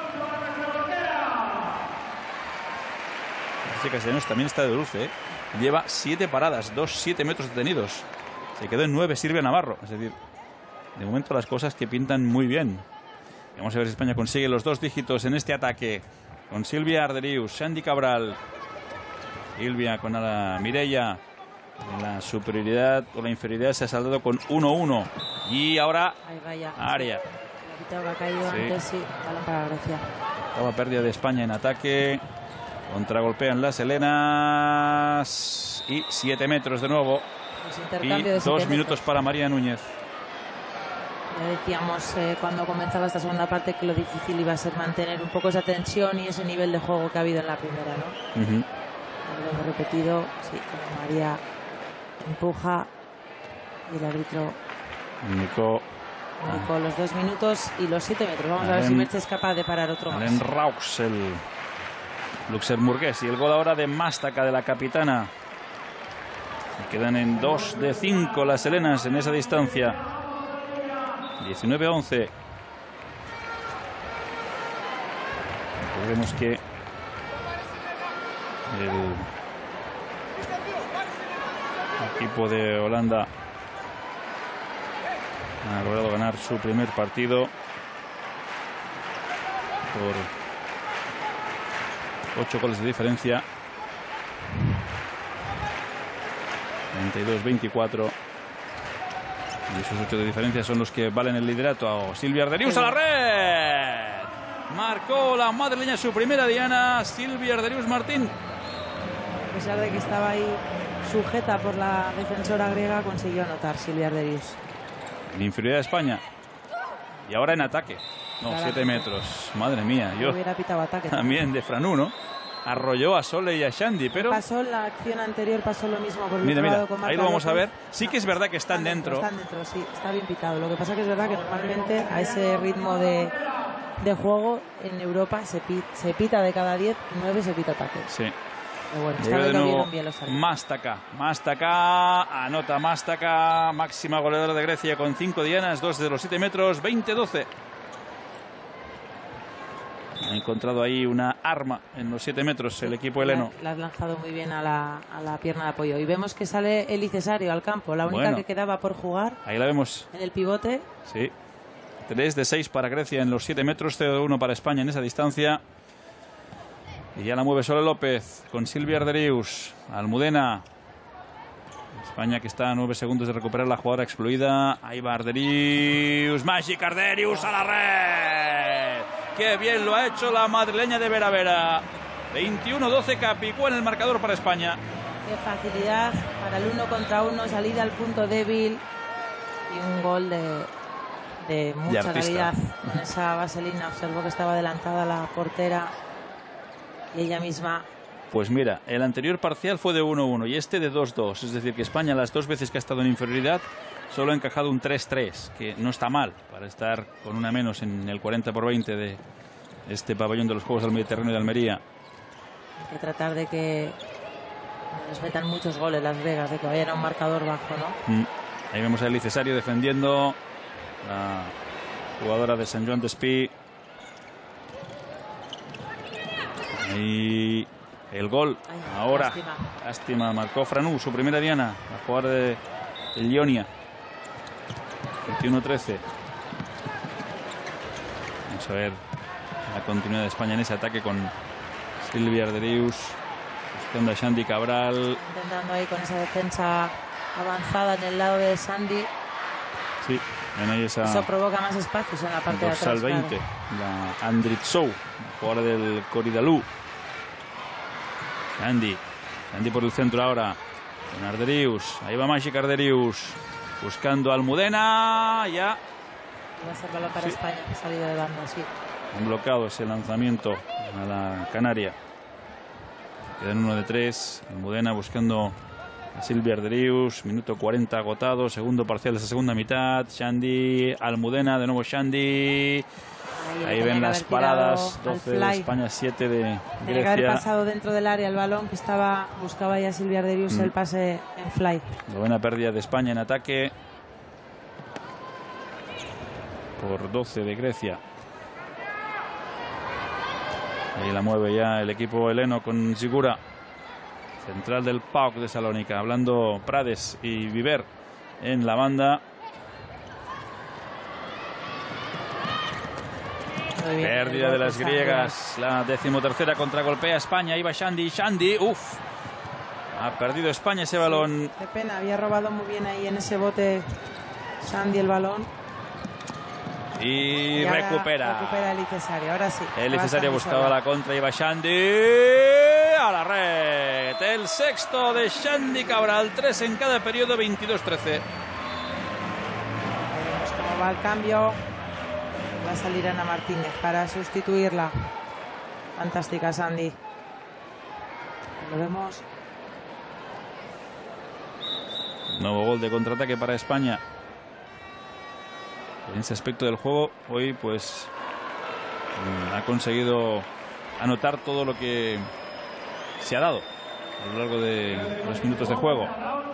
Merche Castellanos también está de dulce, ¿eh? Lleva 7 paradas, 7 metros detenidos. Se quedó en 9 Silvia Navarro. Es decir, de momento las cosas que pintan muy bien. Vamos a ver si España consigue los 2 dígitos en este ataque. Con Silvia Arderius, Xandi Cabral. Silvia con la Mireia. La superioridad o la inferioridad se ha saldado con 1-1. Y ahora área. Ha caído antes, sí. Balón para Grecia. Estaba pérdida de España en ataque. Contragolpean las helenas. Y 7 metros de nuevo. Y 2 minutos para María Núñez. Ya decíamos cuando comenzaba esta segunda parte que lo difícil iba a ser mantener un poco esa tensión y ese nivel de juego que ha habido en la primera, ¿no? Lo hemos repetido, sí, como María empuja y el árbitro Nico los 2 minutos y los 7 metros. Vamos a ver si Merche es capaz de parar otro más. Alain Raux, el luxemburgués, y el gol ahora de Mastaka, de la capitana. Quedan en 2 de 5 las helenas en esa distancia. 19-11. Recordemos que el equipo de Holanda ha logrado ganar su primer partido por 8 goles de diferencia. 32-24. Y esos 8 de diferencia son los que valen el liderato. Silvia Arderius a la red. Marcó la madrileña su primera diana. Silvia Arderius Martín. A pesar de que estaba ahí sujeta por la defensora griega, consiguió anotar Silvia Arderius. En inferioridad de España. Y ahora en ataque. No, Claro. 7 metros. Madre mía. Yo Hubiera pitado ataque. también de Franú, ¿no? Arrolló a Sole y a Shandy, pero... Pasó en la acción anterior, pasó lo mismo por el Mira, otro mira, lado con Marta ahí lo vamos a López. ver. Sí que es verdad que están dentro. Están dentro, sí, está bien pitado. Lo que pasa que es verdad que normalmente a ese ritmo de juego en Europa se pita de cada 10, 9 se pita ataque. Sí. Pero bueno, esta Llega vez de lo nuevo vieron bien los árbitros. Mastaka, anota Mastaka, máxima goleadora de Grecia con 5 dianas, 2 de los 7 metros, 20-12. Ha encontrado ahí una arma en los 7 metros el equipo heleno. La has lanzado muy bien a la pierna de apoyo. Y vemos que sale Eli Cesario al campo, la única Bueno. que quedaba por jugar Ahí la vemos, en el pivote. sí. 3 de 6 para Grecia en los 7 metros, 0 de 1 para España en esa distancia. Y ya la mueve Sole López con Silvia Arderius. Almudena. España que está a 9 segundos de recuperar la jugadora excluida. Ahí va Arderius. Magic Arderius a la red. ¡Qué bien lo ha hecho la madrileña de Vera Vera! 21-12, Capicúa en el marcador para España. Qué facilidad para el 1 contra 1, salida al punto débil y un gol de mucha artista. calidad. Con esa vaselina observó que estaba adelantada la portera y ella misma. Pues mira, el anterior parcial fue de 1-1 y este de 2-2. Es decir, que España las 2 veces que ha estado en inferioridad solo ha encajado un 3-3, que no está mal para estar con una menos en el 40-20 de este pabellón de los Juegos del Mediterráneo de Almería. Hay que tratar de que no les metan muchos goles las griegas, de que vayan a un marcador bajo, ¿no? Ahí vemos a Eli Cesario defendiendo, la jugadora de Sant Joan d'Espí. Ahí el gol. Ay, Ahora, lástima. lástima, marcó Franú, su primera diana, la jugadora de Ionia. 21-13. Vamos a ver la continuidad de España en ese ataque con Silvia Arderius, buscando a Shandy Cabral. Intentando ahí con esa defensa avanzada en el lado de Sandy. Sí, ven ahí esa Eso provoca más espacios en la parte de dorsal atrás. 20, claro. la Andritsou, la jugadora del Coridalú. Shandy por el centro ahora, con Arderius. Ahí va Magic Arderius, buscando a Almudena. Ya Va a ser balón para Sí. España, que ha salido de banda, sí. han bloqueado ese lanzamiento a la Canaria. Quedan 1 de 3. Almudena buscando a Silvia Arderius. Minuto 40 agotado. Segundo parcial de esa segunda mitad. Shandy, Almudena, de nuevo Shandy. Ahí tenía ven que las haber tirado paradas. al 12 de fly. España, 7 de Tenía que haber Grecia. pasado dentro del área el balón que buscaba ya Silvia Arderius el pase en fly. Novena pérdida de España en ataque. Por 12 de Grecia. Ahí la mueve ya el equipo heleno con Sigura. Central del PAOK de Salónica. Hablando Prades y Viver en la banda. Muy bien, Pérdida el de gol las que griegas. La 13ª contragolpea España. Ahí va Shandy. Shandy. Uf. Ha perdido España ese balón. Qué pena, había robado muy bien ahí en ese bote Sandy el balón. Y ahora recupera. Recupera Eli Cesario, ahora sí. El Ahora necesario está muy buscaba sola. la contra. Iba Shandy a la red. El sexto de Shandy Cabral. 3 en cada periodo. 22-13. Vemos cómo va al cambio. Va a salir Ana Martínez para sustituirla. Fantástica Sandy. Lo vemos. Nuevo gol de contraataque para España. En ese aspecto del juego, hoy pues ha conseguido anotar todo lo que se ha dado a lo largo de los minutos de juego.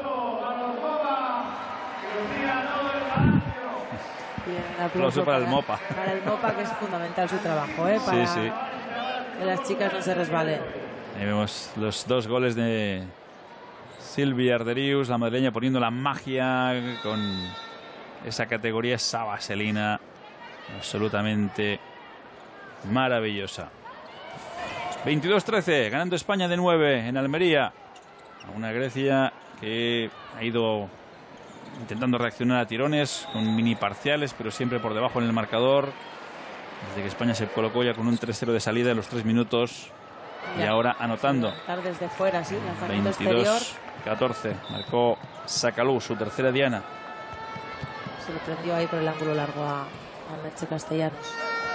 Un aplauso para el Mopa. Para el Mopa, que es fundamental su trabajo, para sí. que las chicas no se resbalen. Ahí vemos los dos goles de Silvia Arderius, la madrileña, poniendo la magia con esa categoría, esa vaselina absolutamente maravillosa. 22-13, ganando España de 9 en Almería. A una Grecia que ha ido intentando reaccionar a tirones con mini parciales, pero siempre por debajo en el marcador. Desde que España se colocó ya con un 3-0 de salida en los 3 minutos. Y ahora anotando. Desde fuera, sí, lanzamiento exterior. 22-14. Marcó Sacalú, su tercera diana. Se lo prendió ahí por el ángulo largo a Merche Castellanos.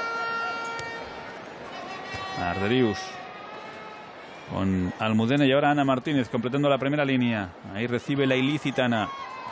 Arderius con Almudena y ahora Ana Martínez completando la primera línea. Ahí recibe la ilícita Ana.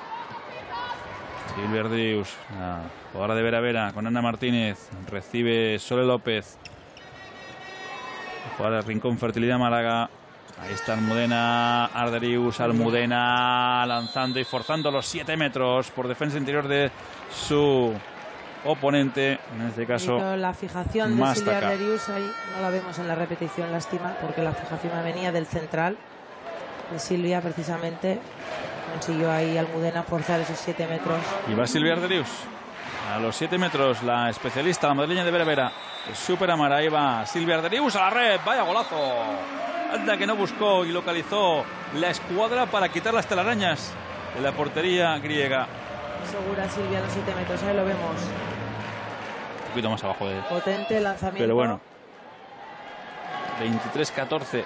Silvia Arderius, la jugadora de Vera Vera con Ana Martínez. Recibe Sole López. Jugadora de Rincón Fertilidad Málaga. Ahí está Almudena, Arderius, Almudena lanzando y forzando los 7 metros por defensa interior de su oponente, en este caso la fijación de Silvia Arderius ahí no la vemos en la repetición, lástima, porque la fijación venía del central de Silvia, precisamente consiguió ahí Almudena forzar esos 7 metros. Y va Silvia Arderius a los 7 metros, la especialista, la madrileña de Vera Vera, Super Amara. Ahí va Silvia Arderius a la red, vaya golazo. Anda que no buscó y localizó la escuadra para quitar las telarañas de la portería griega. Segura Silvia a los 7 metros, ahí lo vemos. Un poquito más abajo de... Potente lanzamiento. Pero bueno. 23-14.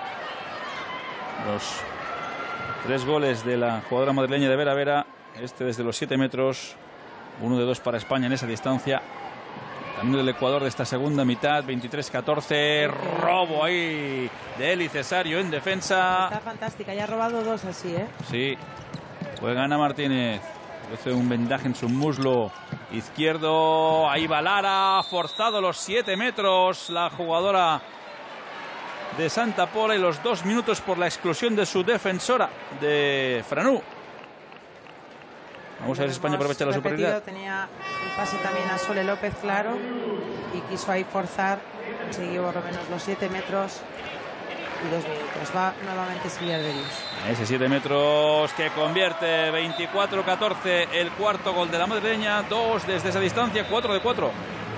Los 3 goles de la jugadora madrileña de Vera Vera. Este desde los 7 metros. 1 de 2 para España en esa distancia. También el Ecuador de esta segunda mitad. 23-14. Robo ahí de Eli Cesario en defensa. Está fantástica. Ya ha robado 2 así, ¿eh? Sí. Juega Ana Martínez. Hace un vendaje en su muslo izquierdo. Ahí va Lara. Forzado los 7 metros. La jugadora de Santa Pola. Y los 2 minutos por la exclusión de su defensora de Franú. Vamos a ver si España aprovecha la superioridad. Tenía el pase también a Sole López, claro. Y quiso ahí forzar. Consiguió por lo menos los 7 metros. Y 2 minutos. Va nuevamente Silvia Arderius. Ese 7 metros que convierte 24-14 el cuarto gol de la madrileña. 2 desde esa distancia, 4 de 4.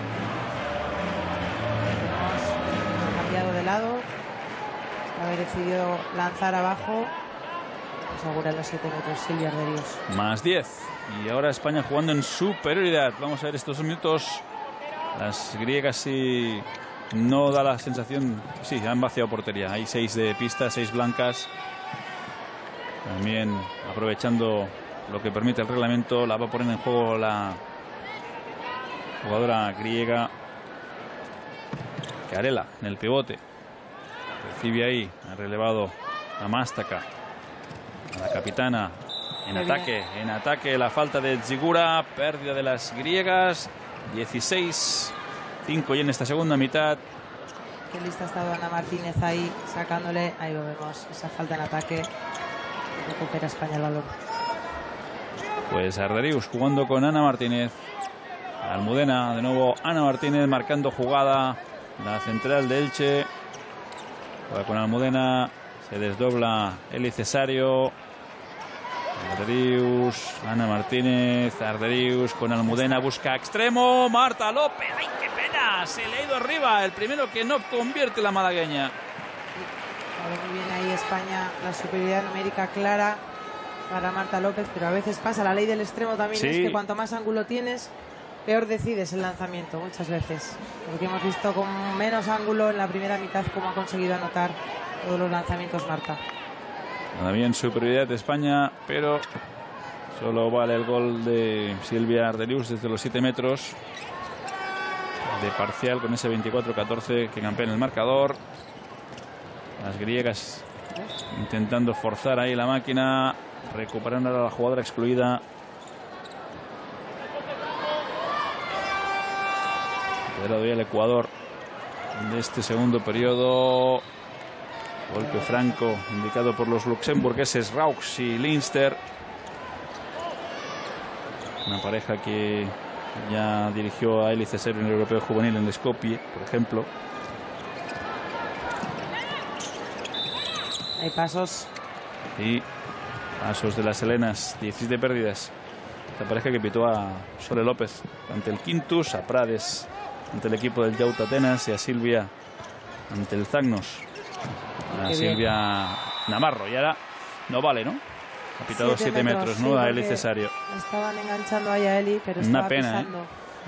Ha cambiado de lado. Haber decidido lanzar abajo. Asegura los 7 metros Silvia Arderius. Más 10. Y ahora España jugando en superioridad. Vamos a ver estos 2 minutos. Las griegas sí... No da la sensación... Sí, han vaciado portería. Hay 6 de pista, 6 blancas. También aprovechando lo que permite el reglamento. La va a poner en juego la jugadora griega Carela en el pivote. Recibe ahí, ha relevado a Mástaca, a la capitana. En ataque la falta de Zigura. Pérdida de las griegas. 16-5 y en esta segunda mitad. Qué lista ha estado Ana Martínez ahí, sacándole. Ahí lo vemos, esa falta en ataque. Recupera España el balón. Pues Arderius jugando con Ana Martínez. Almudena, de nuevo Ana Martínez marcando jugada. La central de Elche. Juega con Almudena. Se desdobla Eli Cesario. Arderius, Ana Martínez, Arderius con Almudena, busca extremo, Marta López, ¡ay qué pena! Se le ha ido arriba, el primero que no convierte la malagueña. Muy bien ahí España, la superioridad numérica clara para Marta López, pero a veces pasa, la ley del extremo también es que cuanto más ángulo tienes, peor decides el lanzamiento muchas veces. Porque hemos visto con menos ángulo en la primera mitad cómo ha conseguido anotar todos los lanzamientos Marta. Todavía en superioridad de España, pero Solo vale el gol de Silvia Arderius desde los 7 metros de parcial, con ese 24-14 que campea en el marcador. Las griegas intentando forzar ahí la máquina, recuperando a la jugadora excluida. De lado del Ecuador de este segundo periodo. Golpe franco indicado por los luxemburgueses Raux y Linster. Una pareja que ya dirigió a Eli Cesario en el Europeo Juvenil en Skopje, por ejemplo. Hay pasos. Y pasos de las helenas. 17 pérdidas. La pareja que pitó a Sole López ante el Quintus, a Prades ante el equipo del Yaut Atenas y a Silvia ante el Zagnos. A Silvia Navarro. Y ahora no vale, ¿no? Ha pitado 7 metros, ¿no? Sí, a Eli Cesario. Estaban enganchando ahí a Eli, pero estaba una pena, pisando.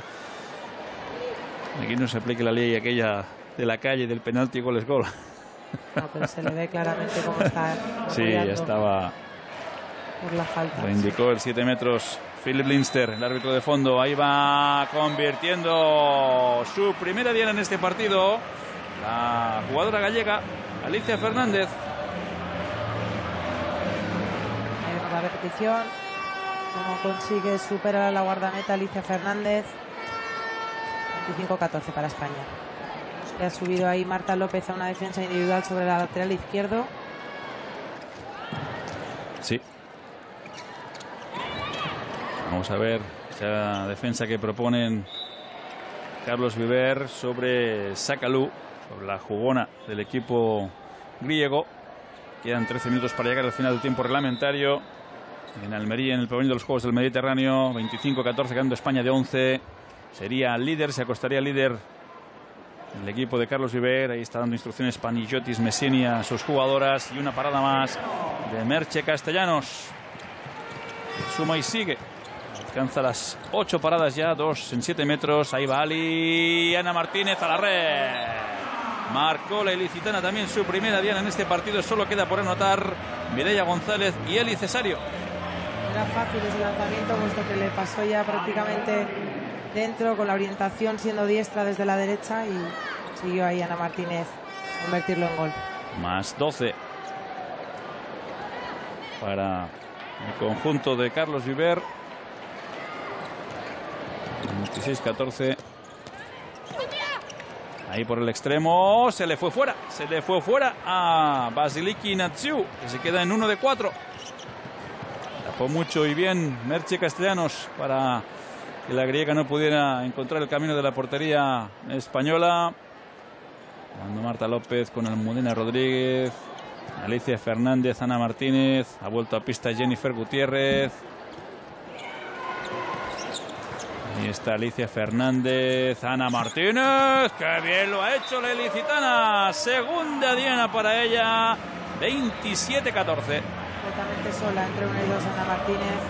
Aquí no se aplique la ley aquella de la calle del penalti gol es gol. No, pero se le ve claramente cómo está. Sí, ya estaba. Por la falta. Lo indicó el 7 metros Philip Linster, el árbitro de fondo. Ahí va convirtiendo su primera diana en este partido la jugadora gallega Alicia Fernández. La repetición, cómo consigue superar a la guardameta Alicia Fernández. 25-14 para España. Que ha subido ahí Marta López a una defensa individual sobre la lateral izquierdo. Sí. Vamos a ver esa defensa que proponen Carlos Viver sobre Sakalu, sobre la jugona del equipo griego. Quedan 13 minutos para llegar al final del tiempo reglamentario. En Almería, en el pabellón de los Juegos del Mediterráneo, 25-14, ganando España de 11. Sería líder, se acostaría líder el equipo de Carlos Viver. Ahí está dando instrucciones Panagiotis Messini a sus jugadoras. Y una parada más de Merche Castellanos. Suma y sigue. Alcanza las 8 paradas ya, 2 en 7 metros. Ahí va Ali. Ana Martínez a la red. Marcó la ilicitana también su primera diana en este partido. Solo queda por anotar Mireia González y Eli Cesario. Era fácil ese lanzamiento, puesto que le pasó ya prácticamente dentro, con la orientación siendo diestra desde la derecha, y siguió ahí Ana Martínez convertirlo en gol. Más 12 para el conjunto de Carlos Viver. 26-14. Ahí por el extremo, se le fue fuera a Basiliki Natsiu, que se queda en 1 de 4. Tapó mucho y bien Merche Castellanos para que la griega no pudiera encontrar el camino de la portería española. Cuando Marta López con Almudena Rodríguez, Alicia Fernández, Ana Martínez, ha vuelto a pista Jennifer Gutiérrez. Ahí está Alicia Fernández, Ana Martínez, ¡qué bien lo ha hecho la ilicitana! Segunda diana para ella, 27-14. Completamente sola entre 1 y 2 Ana Martínez.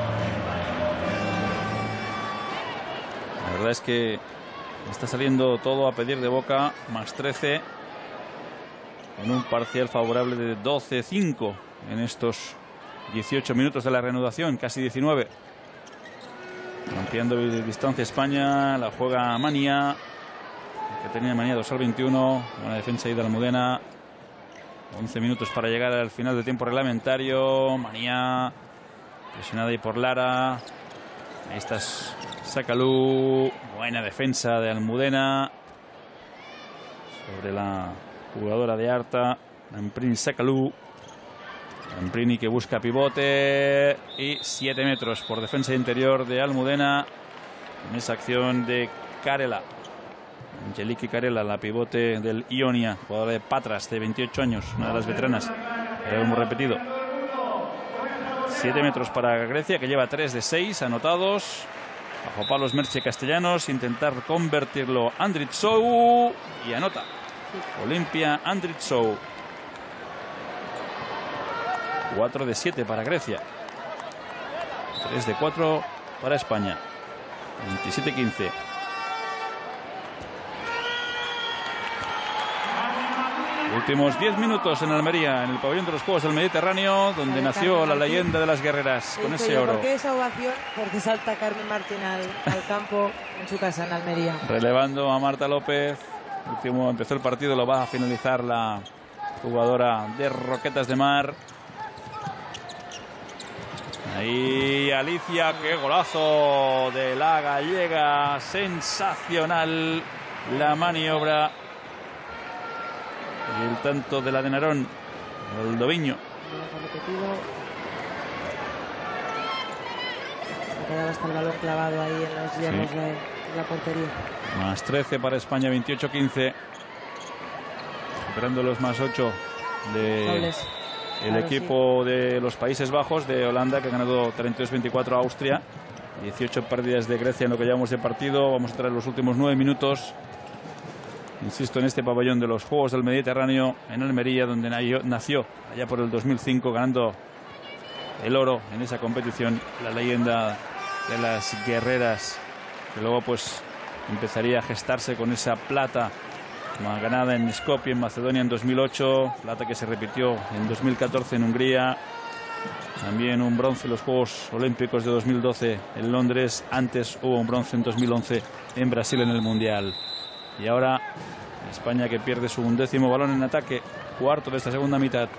La verdad es que está saliendo todo a pedir de boca, más 13, con un parcial favorable de 12-5 en estos 18 minutos de la reanudación, casi 19. Ampliando distancia España, la juega Manía, que tenía Manía 2 al 21. Buena defensa ahí de Almudena. 11 minutos para llegar al final del tiempo reglamentario. Manía presionada ahí por Lara. Ahí está Sakalu. Buena defensa de Almudena sobre la jugadora de Arta, Lamprini Sakalu. Lamprini que busca pivote, y 7 metros por defensa interior de Almudena en esa acción de Karela. Angeliki Karela, la pivote del Ionia, jugadora de Patras de 28 años, una de las veteranas. Ya lo hemos repetido. 7 metros para Grecia, que lleva 3 de 6 anotados. Bajo palos Merche Castellanos, intentar convertirlo Andritsou, y anota Olimpia Andritsou. 4 de 7 para Grecia. 3 de 4 para España. 27-15. Últimos 10 minutos en Almería, en el pabellón de los Juegos del Mediterráneo, donde nació la leyenda de las guerreras, con ese oro. ¿Por qué esa ovación? Porque salta Carmen Martín al campo en su casa en Almería. Relevando a Marta López. Último empezó el partido, lo va a finalizar la jugadora de Roquetas de Mar. Ahí Alicia, qué golazo de la gallega, sensacional la maniobra. Y el tanto de la de Narón, el Doviño. Se ha quedado hasta el balón clavado ahí en los hierros de la portería. Más 13 para España, 28-15. Superando los más 8 de el equipo de los Países Bajos, de Holanda, que ha ganado 32-24 a Austria. 18 pérdidas de Grecia en lo que llevamos de partido. Vamos a traer los últimos 9 minutos. Insisto, en este pabellón de los Juegos del Mediterráneo, en Almería, donde nació allá por el 2005, ganando el oro en esa competición, la leyenda de las guerreras, que luego pues empezaría a gestarse con esa plata ganada en Skopje, en Macedonia, en 2008, plata que se repitió en 2014 en Hungría, también un bronce en los Juegos Olímpicos de 2012 en Londres, antes hubo un bronce en 2011 en Brasil en el Mundial. Y ahora España, que pierde su 11º balón en ataque, cuarto de esta segunda mitad.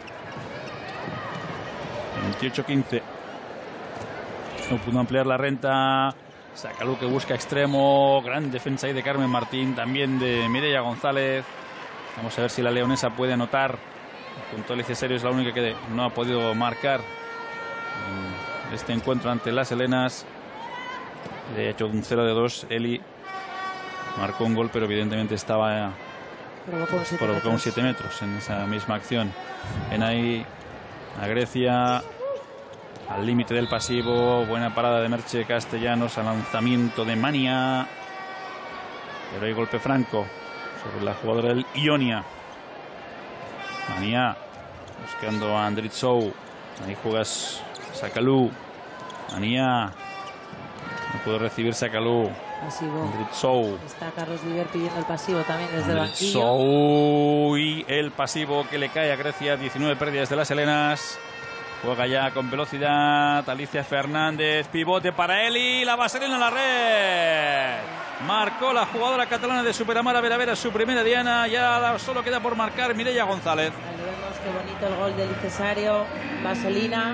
28-15. No pudo ampliar la renta. Sacalú, que busca extremo. Gran defensa ahí de Carmen Martín, también de Mireia González. Vamos a ver si la leonesa puede anotar. Junto a Alicia Serio es la única que no ha podido marcar en este encuentro ante las helenas. Le ha hecho un 0-2. Eli marcó un gol, pero evidentemente estaba provocó un 7 metros en esa misma acción. Ven ahí a Grecia al límite del pasivo. Buena parada de Merche Castellanos al lanzamiento de Mania, pero hay golpe franco sobre la jugadora del Ionia. Mania buscando a Andritsou. Ahí juegas Sacalú. Mania no pudo recibir Sacalú. Pasivo. Está Carlos Viver pidiendo el pasivo también desde el banquillo. Y el pasivo que le cae a Grecia. 19 pérdidas de las helenas. Juega ya con velocidad Alicia Fernández. Pivote para Eli. La vaselina en la red. Marcó la jugadora catalana de Superamara Veravera su primera diana. Ya solo queda por marcar Mireia González. Ahí vemos qué bonito el gol del Cesario. Vaselina.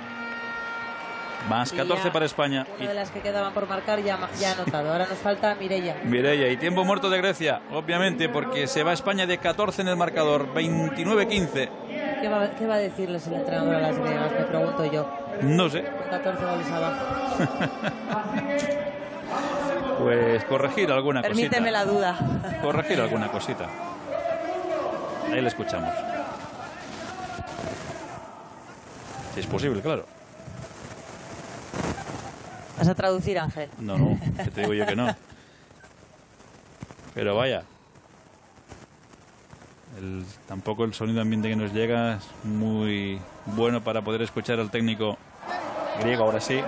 Más 14 para España. Una de las que quedaban por marcar ya ha anotado. Ahora nos falta Mireia. Y tiempo muerto de Grecia, obviamente, porque se va España de 14 en el marcador. 29-15. ¿Qué va a decirles el entrenador a las griegas? Me pregunto yo. No sé. 14 goles abajo. Pues corregir alguna cosita. Permíteme la duda. Corregir alguna cosita. Ahí le escuchamos. Si es posible, claro. ¿Vas a traducir, Ángel? No, que te digo yo que no. Pero vaya. Tampoco el sonido ambiente que nos llega es muy bueno para poder escuchar al técnico griego. Ahora sí.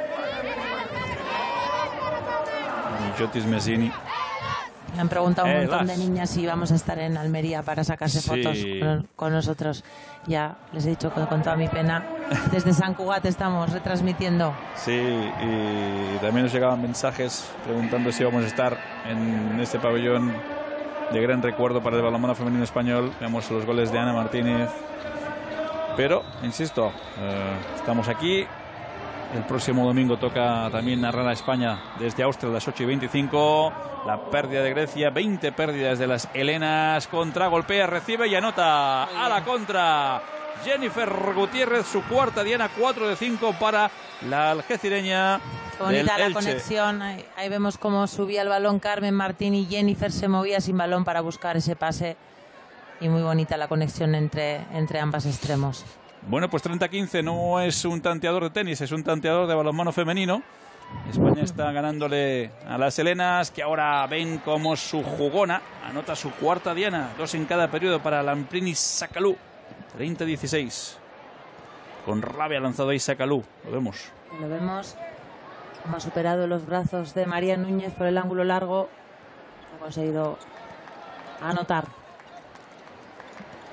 Jotis Messini. Me han preguntado un montón de niñas si vamos a estar en Almería para sacarse fotos con nosotros. Ya les he dicho que con toda mi pena desde San Cugat estamos retransmitiendo. Sí, y también nos llegaban mensajes preguntando si vamos a estar en este pabellón de gran recuerdo para el balonmano femenino español. Vemos los goles de Ana Martínez. Pero, insisto, estamos aquí. El próximo domingo toca también narrar a España desde Austria a las 8:25. La pérdida de Grecia, 20 pérdidas de las helenas. Contragolpea, recibe y anota a la contra. Jennifer Gutiérrez, su cuarta diana, 4 de 5 para la algecireña. Bonita la conexión. Ahí vemos cómo subía el balón Carmen Martín y Jennifer se movía sin balón para buscar ese pase. Y muy bonita la conexión entre ambas extremos. Bueno, pues 30-15 no es un tanteador de tenis, es un tanteador de balonmano femenino. España está ganándole a las helenas, que ahora ven como su jugona anota su cuarta diana, 2 en cada periodo para Lamprini Sacalú. 30-16. Con rabia lanzado ahí Sacalú, lo vemos. Lo vemos como ha superado los brazos de María Núñez por el ángulo largo. Ha conseguido anotar.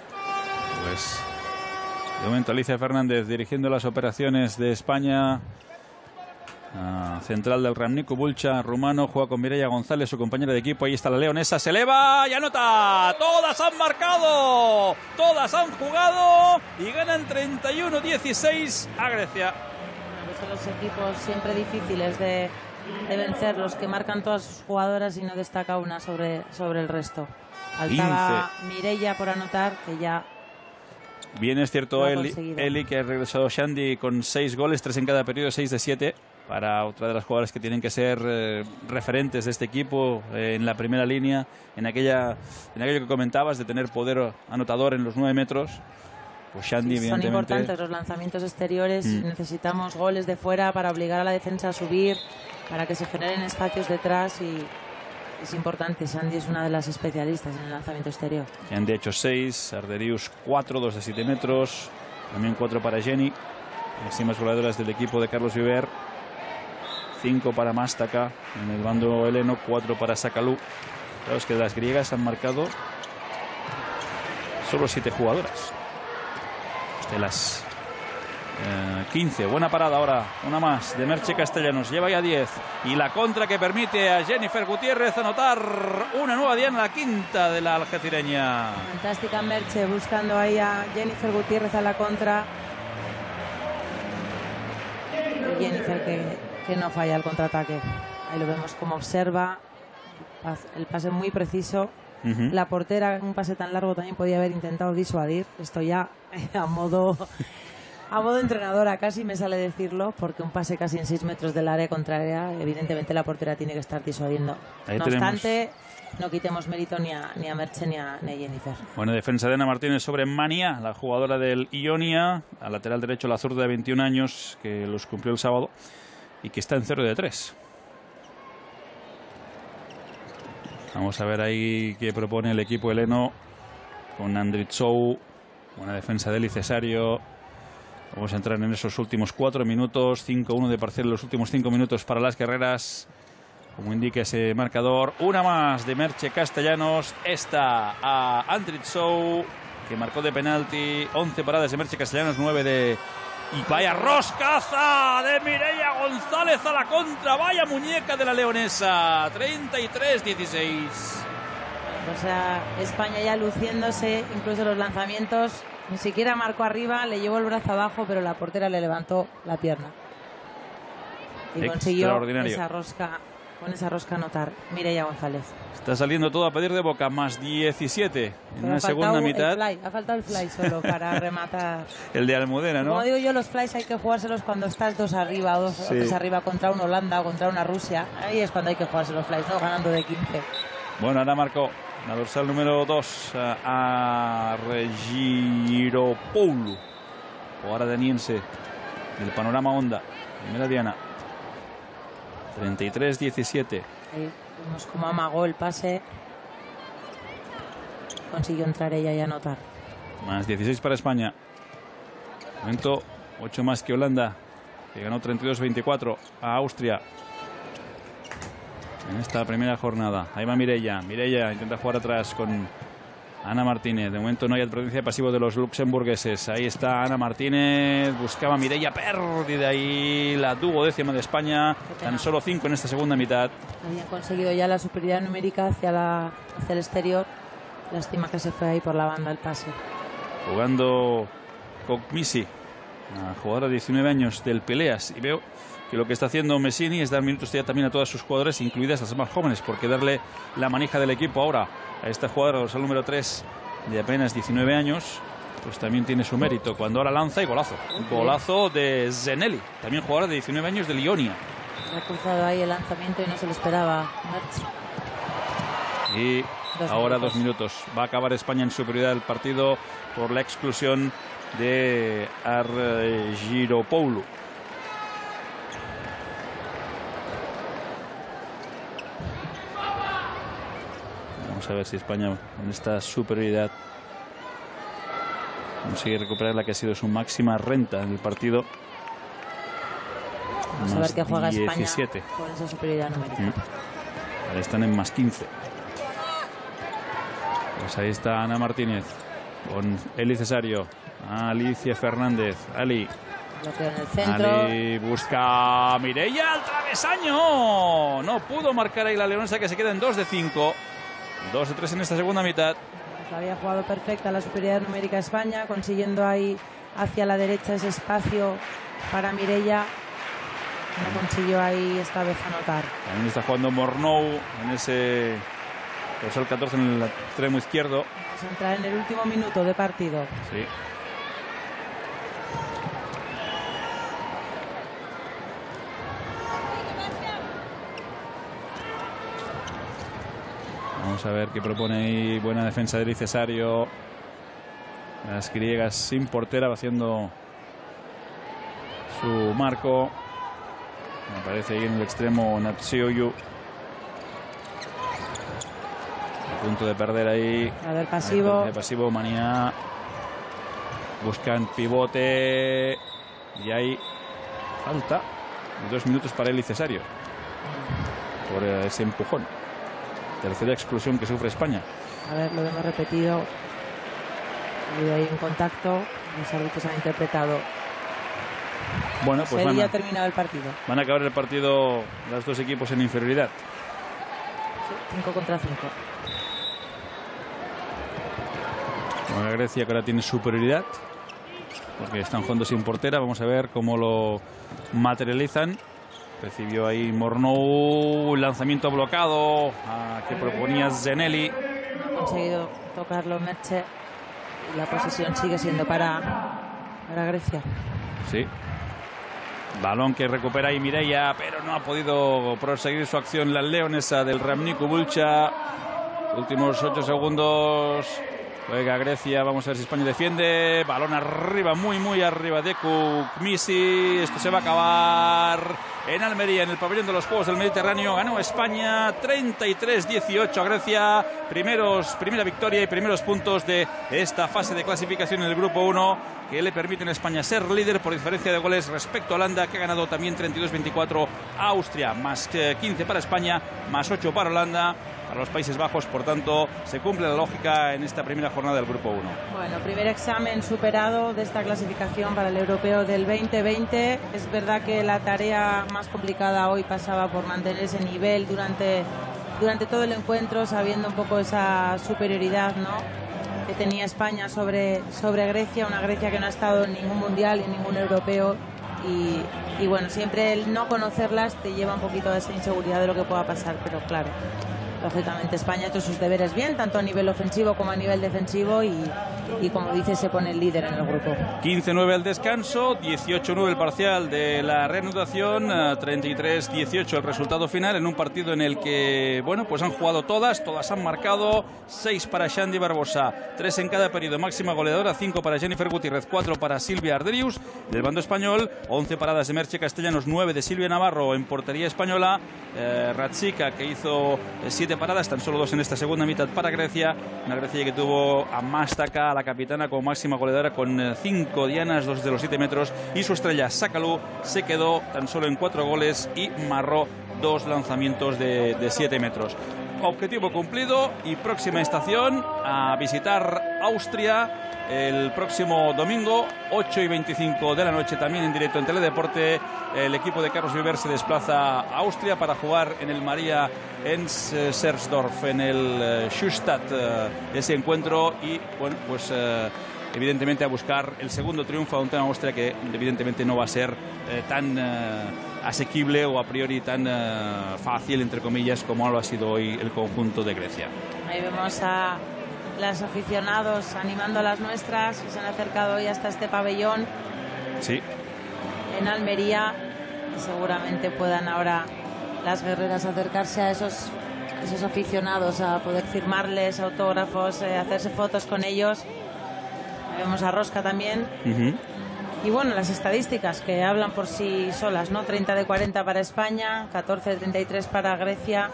Pues de momento Alicia Fernández dirigiendo las operaciones de España. Central del Ramnico Bulcha, rumano, juega con Mireia González, su compañera de equipo. Ahí está la leonesa, se eleva y anota. Todas han marcado, todas han jugado y ganan 31-16 a Grecia. Son los equipos siempre difíciles de vencer, los que marcan todas sus jugadoras y no destaca una sobre el resto. Faltaba Mireia por anotar, que ya... Bien, es cierto, Eli, que ha regresado Shandy con 6 goles, 3 en cada periodo, 6 de 7. Para otra de las jugadoras que tienen que ser referentes de este equipo en la primera línea, en aquello que comentabas de tener poder anotador en los 9 metros. Pues Shandy, sí, son importantes los lanzamientos exteriores. Necesitamos goles de fuera para obligar a la defensa a subir, para que se generen espacios detrás, y es importante. Shandy es una de las especialistas en el lanzamiento exterior. Shandy ha hecho 6, Arderius 4, 2 de 7 metros, también 4 para Jenny, máximas goleadoras del equipo de Carlos Viver. 5 para Mastaka en el bando heleno, 4 para Sakalú. Claro, es que las griegas han marcado solo 7 jugadoras de las 15. Buena parada ahora, una más de Merche Castellanos, lleva ya 10, y la contra que permite a Jennifer Gutiérrez anotar una nueva diana, la quinta de la algecireña. Fantástica Merche, buscando ahí a Jennifer Gutiérrez a la contra. Jennifer que no falla el contraataque. Ahí lo vemos como observa el pase muy preciso. La portera en un pase tan largo también podía haber intentado disuadir. Esto ya a modo entrenadora casi me sale decirlo, porque un pase casi en 6 metros del área contraria, evidentemente la portera tiene que estar disuadiendo. No obstante, no quitemos mérito ni a Merche ni a Jennifer. Buena defensa de Ana Martínez sobre Mania, la jugadora del Ionia, al lateral derecho, la zurda de 21 años que los cumplió el sábado y que está en 0 de 3. Vamos a ver ahí qué propone el equipo heleno con Andritsou. Buena defensa de Eli Cesario. Vamos a entrar en esos últimos 4 minutos. 5-1 de parcial en los últimos 5 minutos para las guerreras, como indica ese marcador. Una más de Merche Castellanos. Esta a Andritsou, que marcó de penalti. 11 paradas de Merche Castellanos, 9 de... Y vaya roscaza de Mireia González a la contra. Vaya muñeca de la leonesa. 33-16. O sea, España ya luciéndose, incluso los lanzamientos. Ni siquiera marcó arriba, le llevó el brazo abajo, pero la portera le levantó la pierna. Y consiguió esa rosca, con esa rosca anotar Mireia González. Está saliendo todo a pedir de boca, más 17 en pero una segunda mitad. Ha faltado el fly solo para rematar. El de Almudena, ¿no? Como digo yo, los flies hay que jugárselos cuando estás 2 arriba o 3 arriba contra una Holanda o contra una Rusia. Ahí es cuando hay que jugarse los flies, no ganando de 15. Bueno, ahora marcó la dorsal número 2 a Argiropoulou, jugadora daniense del Panorama Honda. Primera diana. 33-17. Ahí vemos cómo amagó el pase. Consiguió entrar ella y anotar. Más 16 para España. Momento 8 más que Holanda, que ganó 32-24 a Austria en esta primera jornada. Ahí va Mireia. Mireia intenta jugar atrás con Ana Martínez. De momento no hay advertencia de pasivo de los luxemburgueses. Ahí está Ana Martínez. Buscaba Mireia, pérdida ahí la 12ª de España. Tan solo 5 en esta segunda mitad. Habían conseguido ya la superioridad numérica hacia el exterior. Lástima que se fue ahí por la banda el pase. Jugando Kokmisi, una jugadora de 19 años del Peleas. Y veo que lo que está haciendo Messini es dar minutos ya también a todas sus jugadoras, incluidas las más jóvenes, porque darle la manija del equipo ahora a esta jugadora, el número 3, de apenas 19 años, pues también tiene su mérito. Cuando ahora lanza y golazo. Golazo de Zenelli, también jugadora de 19 años del Ionia. Ha cruzado ahí el lanzamiento y no se lo esperaba Merche. Y ahora 2 minutos. Va a acabar España en superioridad del partido por la exclusión de Argiropoulou. Vamos a ver si España en esta superioridad consigue recuperar la que ha sido su máxima renta en el partido. Vamos a ver qué juega 17. España con esa superioridad numérica. Ahora están en más 15. Pues ahí está Ana Martínez. con Eli Cesario. Alicia Fernández. Ali. Bloqueo en el centro. Ali busca a Mireia al travesaño. No pudo marcar ahí la leonesa, que se queda en 2 de 5. 2 de 3 en esta segunda mitad. Pues había jugado perfecta la superioridad numérica de España, consiguiendo ahí hacia la derecha ese espacio para Mireia. No consiguió ahí esta vez anotar. También está jugando Mornou en ese dorsal 14 en el extremo izquierdo. Vamos a entrar en el último minuto de partido. Sí. Vamos a ver qué propone ahí. Buena defensa de Eli Cesario. Las griegas sin portera haciendo su marco. Aparece ahí en el extremo Natsioyu. A punto de perder ahí. A ver, pasivo. Pasivo, Manía. Buscan pivote. Y hay falta. 2 minutos para Eli Cesario. Por ese empujón. Tercera exclusión que sufre España. A ver, lo hemos repetido. Ha habido ahí un contacto. Los árbitros han interpretado. Bueno, pues ya ha terminado el partido. Van a acabar el partido los dos equipos en inferioridad. Sí, 5 contra 5. Bueno, Grecia, que ahora tiene superioridad, porque están jugando sin portera. Vamos a ver cómo lo materializan. Recibió ahí Mornou, lanzamiento bloqueado que proponía Zenelli. No ha conseguido tocarlo Merche. Y la posesión sigue siendo para Grecia. Sí. Balón que recupera ahí Mireia, pero no ha podido proseguir su acción la leonesa del Ramniku Bulcha. Últimos 8 segundos. Juega Grecia, vamos a ver si España defiende. Balón arriba, muy arriba de Kukmisi. Esto se va a acabar en Almería, en el pabellón de los Juegos del Mediterráneo. Ganó España 33-18 a Grecia. Primera victoria y primeros puntos de esta fase de clasificación en el grupo 1, que le permiten a España ser líder por diferencia de goles respecto a Holanda, que ha ganado también 32-24 a Austria. Más 15 para España, más 8 para Holanda. A los Países Bajos, por tanto, se cumple la lógica en esta primera jornada del Grupo 1. Bueno, primer examen superado de esta clasificación para el Europeo del 2020. Es verdad que la tarea más complicada hoy pasaba por mantener ese nivel durante todo el encuentro, sabiendo un poco esa superioridad, ¿no?, que tenía España sobre Grecia, una Grecia que no ha estado en ningún mundial y en ningún europeo. Y bueno, siempre el no conocerlas te lleva un poquito a esa inseguridad de lo que pueda pasar, pero claro, lógicamente España ha hecho sus deberes bien, tanto a nivel ofensivo como a nivel defensivo, y como dice, se pone el líder en el grupo. 15-9 al descanso, 18-9 el parcial de la reanudación, 33-18 el resultado final, en un partido en el que, bueno, pues han jugado todas han marcado. 6 para Xandi Barbosa, 3 en cada periodo, máxima goleadora, 5 para Jennifer Gutiérrez, 4 para Silvia Arderius. Del bando español, 11 paradas de Merche Castellanos, 9 de Silvia Navarro. En portería española, Ratsika, que hizo 7 paradas, tan solo 2 en esta segunda mitad para Grecia. Una Grecia que tuvo a Mastaka, a la capitana, como máxima goleadora con 5 dianas, 2 de los 7 metros, y su estrella Sakalu se quedó tan solo en 4 goles y marró 2 lanzamientos de 7 metros. Objetivo cumplido, y próxima estación a visitar Austria el próximo domingo, 8:25 de la noche, también en directo en Teledeporte. El equipo de Carlos Viver se desplaza a Austria para jugar en el Maria Ensersdorf, en el Schustadt, ese encuentro, y bueno, pues evidentemente a buscar el segundo triunfo ante una Austria que evidentemente no va a ser tan asequible o a priori tan fácil, entre comillas, como lo ha sido hoy el conjunto de Grecia. Ahí vemos a las aficionados animando a las nuestras, que se han acercado hoy hasta este pabellón, sí, en Almería, y seguramente puedan ahora las guerreras acercarse a esos aficionados, a poder firmarles autógrafos, hacerse fotos con ellos. Ahí vemos a Rosca también. Y bueno, las estadísticas que hablan por sí solas, ¿no? 30 de 40 para España, 14 de 33 para Grecia.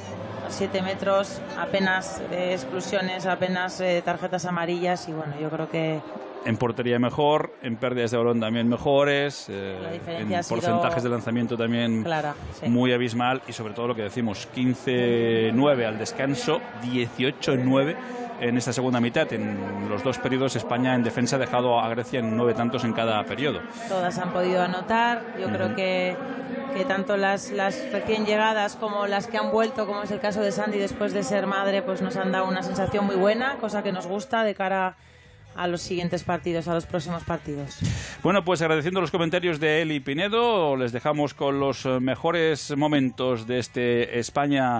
7 metros, apenas exclusiones, apenas tarjetas amarillas, y bueno, yo creo que en portería mejor, en pérdidas de balón también mejores, en porcentajes de lanzamiento también clara, sí, muy abismal, y sobre todo lo que decimos, 15-9 al descanso, 18-9 en esta segunda mitad. En los 2 periodos España en defensa ha dejado a Grecia en 9 tantos en cada periodo. Todas han podido anotar. Yo creo que tanto las recién llegadas como las que han vuelto, como es el caso de Sandy después de ser madre, pues nos han dado una sensación muy buena, cosa que nos gusta de cara a los siguientes partidos, a los próximos partidos. Bueno, pues agradeciendo los comentarios de Eli Pinedo, les dejamos con los mejores momentos de este España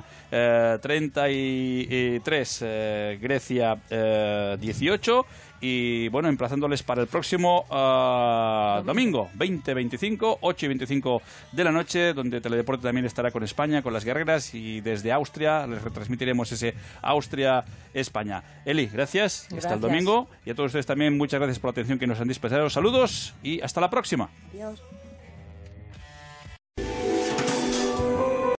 33, Grecia 18, y bueno, emplazándoles para el próximo domingo 20-25, 8 y 25 de la noche, donde Teledeporte también estará con España, con las guerreras, y desde Austria les retransmitiremos ese Austria-España. Eli, gracias. Hasta el domingo, y a todos ustedes también muchas gracias por la atención que nos han dispensado. Saludos y hasta la próxima. Adiós.